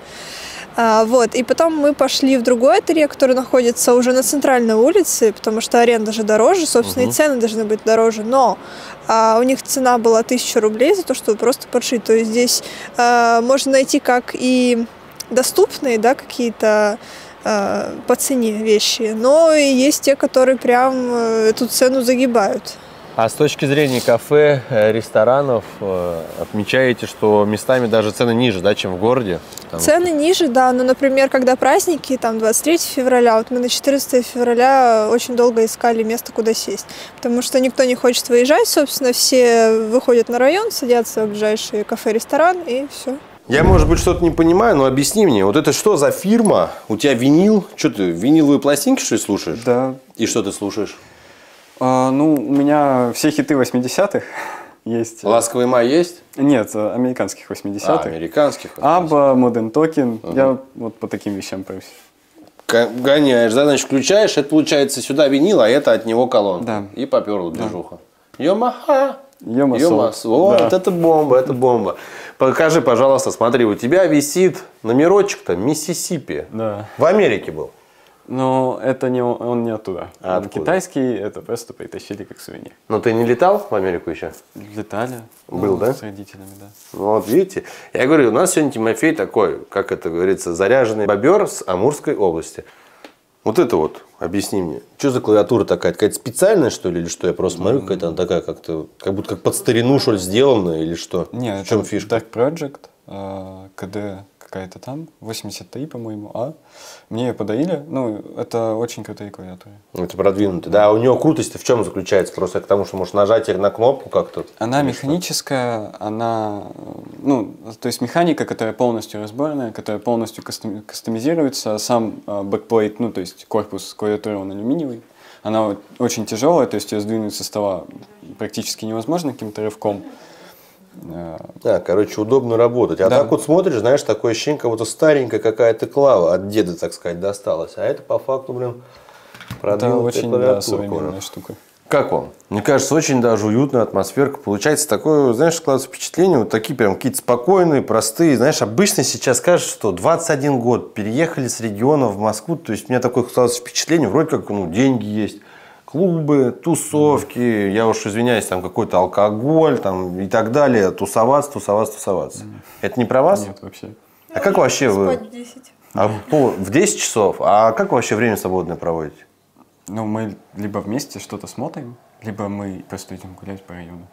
Вот, и потом мы пошли в другой ателье, который находится уже на центральной улице, потому что аренда же дороже, собственно, и цены должны быть дороже, но у них цена была 1000 рублей за то, чтобы просто подшить, то есть здесь можно найти как и доступные, да, какие-то по цене вещи, но и есть те, которые прям эту цену загибают. А с точки зрения кафе, ресторанов, отмечаете, что местами даже цены ниже, да, чем в городе? Цены ниже, да, но, например, когда праздники, там 23 февраля, вот мы на 14 февраля очень долго искали место, куда сесть, потому что никто не хочет выезжать, собственно, все выходят на район, садятся в ближайший кафе-ресторан и все. Я, может быть, что-то не понимаю, но объясни мне, вот это что за фирма? У тебя винил? Что ты, виниловые пластинки, что ли, слушаешь? Да. И что ты слушаешь? Ну, у меня все хиты 80-х есть. «Ласковый май» есть? Нет, американских 80-х. Американских. Абба, Modern Talking. Я вот по таким вещам поюсь. Гоняешь, да, значит, включаешь, это получается сюда винил, а это от него колонка. Да. И поперла движуха. Йомаха! Йомасо. Вот, Да. это бомба, это бомба. Покажи, пожалуйста, смотри, у тебя висит номерочек-то Миссисипи. Да. В Америке был. Но это не он не оттуда. А Он откуда? китайский, это просто притащили как сувенир. Но ты не летал в Америку еще? Летали. Был, да? С родителями, да. Вот, видите? Я говорю, у нас сегодня Тимофей такой, как это говорится, заряженный бобер с Амурской области. Вот это вот, объясни мне, что за клавиатура такая? Какая-то специальная, что ли, или что? Я просто смотрю, какая-то она такая, как-то, как будто как под старину, что ли, сделана, или что? Нет, в чем это фишка? Dark Project, КД какая-то там, 83, по-моему, А. Мне ее подарили, ну, это очень крутые клавиатуры. Это продвинутый. Да, а у него крутость в чем заключается? Просто к тому, что можешь нажать на кнопку как-то. Она механическая, она, ну, то есть механика, которая полностью разборная, которая полностью кастомизируется, сам бэкплейт, ну, то есть корпус клавиатуры, он алюминиевый. Она очень тяжелая, то есть ее сдвинуть со стола практически невозможно каким-то рывком. Да, короче, удобно работать. А Да. так вот смотришь, знаешь, такое ощущение, как будто старенькая какая-то клава от деда, так сказать, досталась. А это по факту, блин, Это продвинутая очень, да, клавиатурка. современная штука. Как вам? Мне кажется, очень даже уютная атмосферка. Получается такое, знаешь, складывается впечатление, вот такие прям какие-то спокойные, простые. Знаешь, обычно сейчас кажется, что 21 год, переехали с региона в Москву. То есть у меня такое складывается впечатление, вроде как, ну, деньги есть, клубы, тусовки, я уж извиняюсь, там какой-то алкоголь там, и так далее, тусоваться. Это не про вас? Нет, вообще. А как вообще вы... Спать в 10. В 10 часов? А как вы вообще время свободное проводите? Ну, мы либо вместе что-то смотрим, либо мы просто идем гулять по району.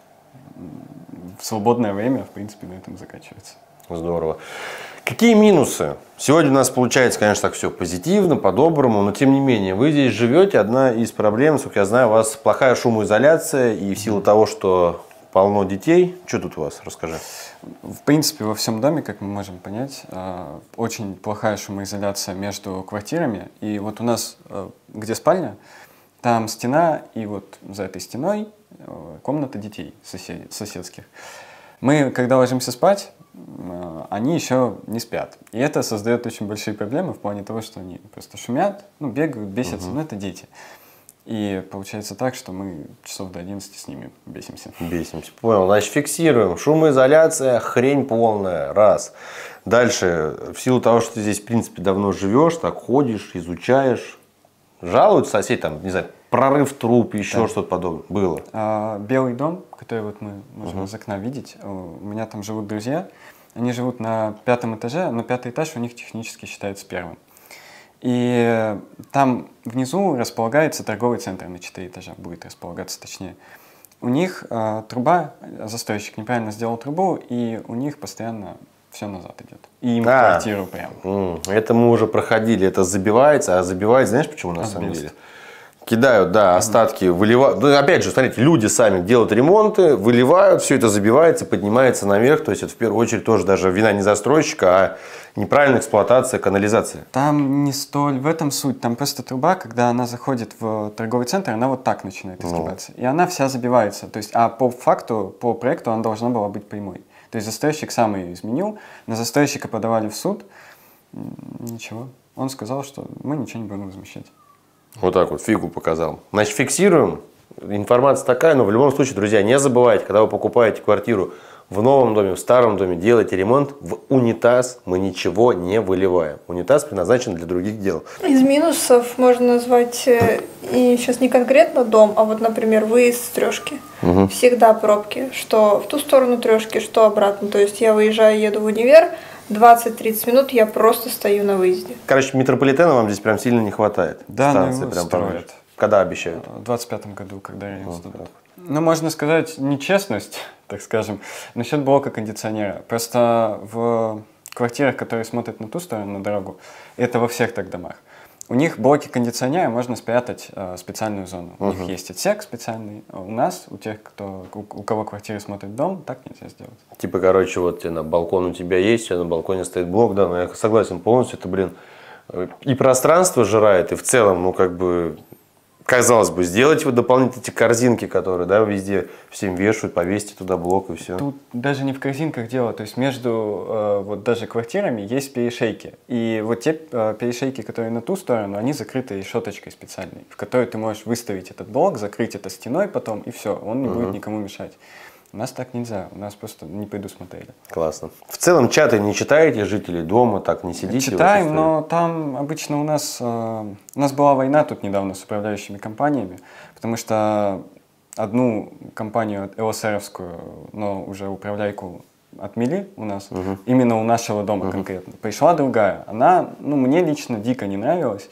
В свободное время, в принципе, на этом заканчивается. Здорово. Какие минусы? Сегодня у нас получается, конечно, так все позитивно, по-доброму, но тем не менее, вы здесь живете. Одна из проблем, насколько я знаю, у вас плохая шумоизоляция, и в силу того, что полно детей. Что тут у вас? Расскажи. В принципе, во всем доме, как мы можем понять, очень плохая шумоизоляция между квартирами. И вот у нас, где спальня, там стена, и вот за этой стеной комната детей соседских. Мы, когда ложимся спать, они еще не спят. И это создает очень большие проблемы в плане того, что они просто шумят, ну, бегают, бесятся, но это дети. И получается так, что мы часов до 11 с ними бесимся. Бесимся. Понял. Значит, фиксируем. Шумоизоляция, хрень полная. Раз. Дальше. В силу того, что ты здесь, в принципе, давно живешь, так ходишь, изучаешь. Жалуют соседи, там, не знаю, прорыв труб, еще что-то подобное. Было. Белый дом, который вот мы можем из окна видеть, у меня там живут друзья. Они живут на 5-м этаже, но 5-й этаж у них технически считается первым. И там внизу располагается торговый центр на 4 этажа, будет располагаться точнее. У них труба, застройщик неправильно сделал трубу, и у них постоянно все назад идет. И им в квартиру прям. Это мы уже проходили, это забивается, а забивается, знаешь почему на самом деле? Кидают, да, остатки, выливают. Ну, опять же, смотрите, люди сами делают ремонты, выливают, все это забивается, поднимается наверх. То есть это в первую очередь тоже даже вина не застройщика, а неправильная эксплуатация канализации. Там не столь в этом суть. Там просто труба, когда она заходит в торговый центр, она вот так начинает изгибаться. И она вся забивается. То есть, а по факту, по проекту она должна была быть прямой. То есть застройщик сам ее изменил, на застройщика подавали в суд. Ничего. Он сказал, что мы ничего не будем возмещать. Вот так вот, фигу показал. Значит, фиксируем. Информация такая, но в любом случае, друзья, не забывайте, когда вы покупаете квартиру в новом доме, в старом доме, делайте ремонт, в унитаз мы ничего не выливаем. Унитаз предназначен для других дел. Из минусов можно назвать, и сейчас не конкретно дом, а вот, например, выезд с трешки. Всегда пробки, что в ту сторону трешки, что обратно. То есть я выезжаю, еду в универ, 20-30 минут я просто стою на выезде. Короче, метрополитена вам здесь прям сильно не хватает. Да, станции но его прям строят. Когда обещают? В 25-м году, когда район сдадут. Ну, можно сказать, нечестность, так скажем, насчет блока кондиционера. Просто в квартирах, которые смотрят на ту сторону, на дорогу, это во всех так домах. У них блоки кондиционера можно спрятать специальную зону. У них есть отсек специальный. А у нас, у тех, у кого квартиры смотрит дом, так нельзя сделать. Типа, короче, вот тебе на балкон у тебя есть, у тебя на балконе стоит блок, да, но я согласен полностью, это, блин, и пространство жирает, и в целом, ну, как бы, казалось бы, сделать вот дополнительные эти корзинки, которые, да, везде всем вешают, повесьте туда блок и все. Тут даже не в корзинках дело, то есть между вот даже квартирами есть перешейки. И вот те перешейки, которые на ту сторону, они закрыты решеточкой специальной, в которой ты можешь выставить этот блок, закрыть это стеной потом, и все, он не будет никому мешать. У нас так нельзя, у нас просто не предусмотрели. Классно. В целом чаты не читаете, жителей дома, так не сидите? Читаем, но там обычно у нас была война тут недавно с управляющими компаниями, потому что одну компанию ЛСРовскую, но уже управляйку отмели у нас, именно у нашего дома конкретно. Пришла другая, она, ну, мне лично дико не нравилась.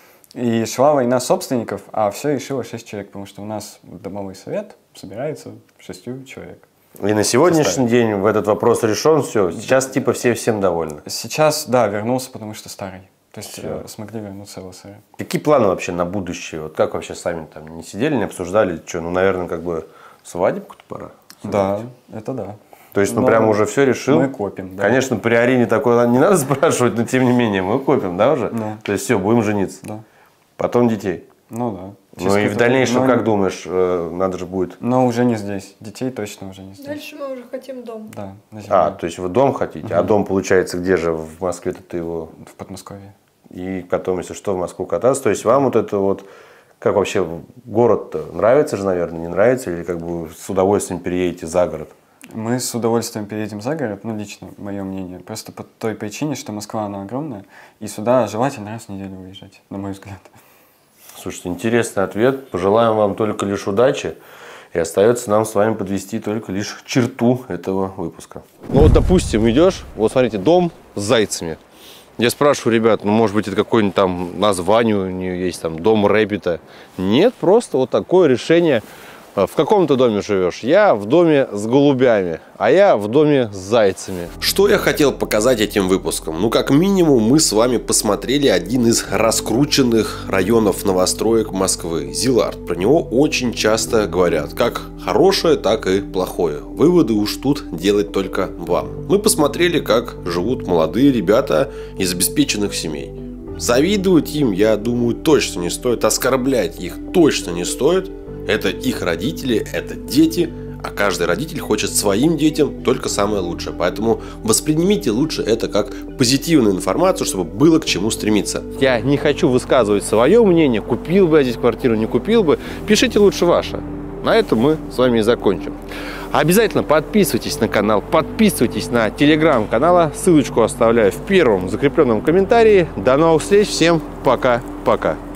И шла война собственников, а все решило 6 человек, потому что у нас домовой совет собирается 6 человек. И на сегодняшний день в этот вопрос решен, все. Сейчас типа все всем довольны. Сейчас, да, вернулся, потому что старый. То есть смогли вернуться в ЛСР. Какие планы вообще на будущее? Вот как вообще сами там не сидели, не обсуждали? Что, ну, наверное, как бы свадебку-то пора. Да, это да. То есть, ну, прям уже все решил? Мы копим, да. Конечно, при Арине такое не надо спрашивать, но тем не менее, мы копим, да, уже? Да. То есть, все, будем жениться. Да. Потом детей. Ну да. Ну и в дальнейшем, как думаешь, надо же будет? Но уже не здесь. Детей точно уже не здесь. Дальше мы уже хотим дом. Да, на земле. То есть вы дом хотите? А дом, получается, где же? В Москве-то ты его... В Подмосковье. И потом, если что, в Москву кататься. То есть вам вот это вот... Как вообще город-то? Нравится же, наверное, не нравится? Или как бы с удовольствием переедете за город? Мы с удовольствием переедем за город, ну, лично, мое мнение. Просто по той причине, что Москва, она огромная. И сюда желательно раз в неделю уезжать, на мой взгляд. Слушайте, интересный ответ. Пожелаем вам только лишь удачи. И остается нам с вами подвести только лишь черту этого выпуска. Ну вот, допустим, идешь, вот смотрите, дом с зайцами. Я спрашиваю ребят, ну может быть это какое-нибудь там название у нее есть, там дом Рэббита. Нет, просто вот такое решение. В каком ты доме живешь? Я в доме с голубями, а я в доме с зайцами. Что я хотел показать этим выпуском? Ну, как минимум, мы с вами посмотрели один из раскрученных районов новостроек Москвы. Зиларт. Про него очень часто говорят. Как хорошее, так и плохое. Выводы уж тут делать только вам. Мы посмотрели, как живут молодые ребята из обеспеченных семей. Завидовать им, я думаю, точно не стоит. Оскорблять их точно не стоит. Это их родители, это дети, а каждый родитель хочет своим детям только самое лучшее. Поэтому воспринимите лучше это как позитивную информацию, чтобы было к чему стремиться. Я не хочу высказывать свое мнение, купил бы я здесь квартиру, не купил бы. Пишите лучше ваше. На этом мы с вами и закончим. Обязательно подписывайтесь на канал, подписывайтесь на телеграм-канал. Ссылочку оставляю в первом закрепленном комментарии. До новых встреч, всем пока-пока.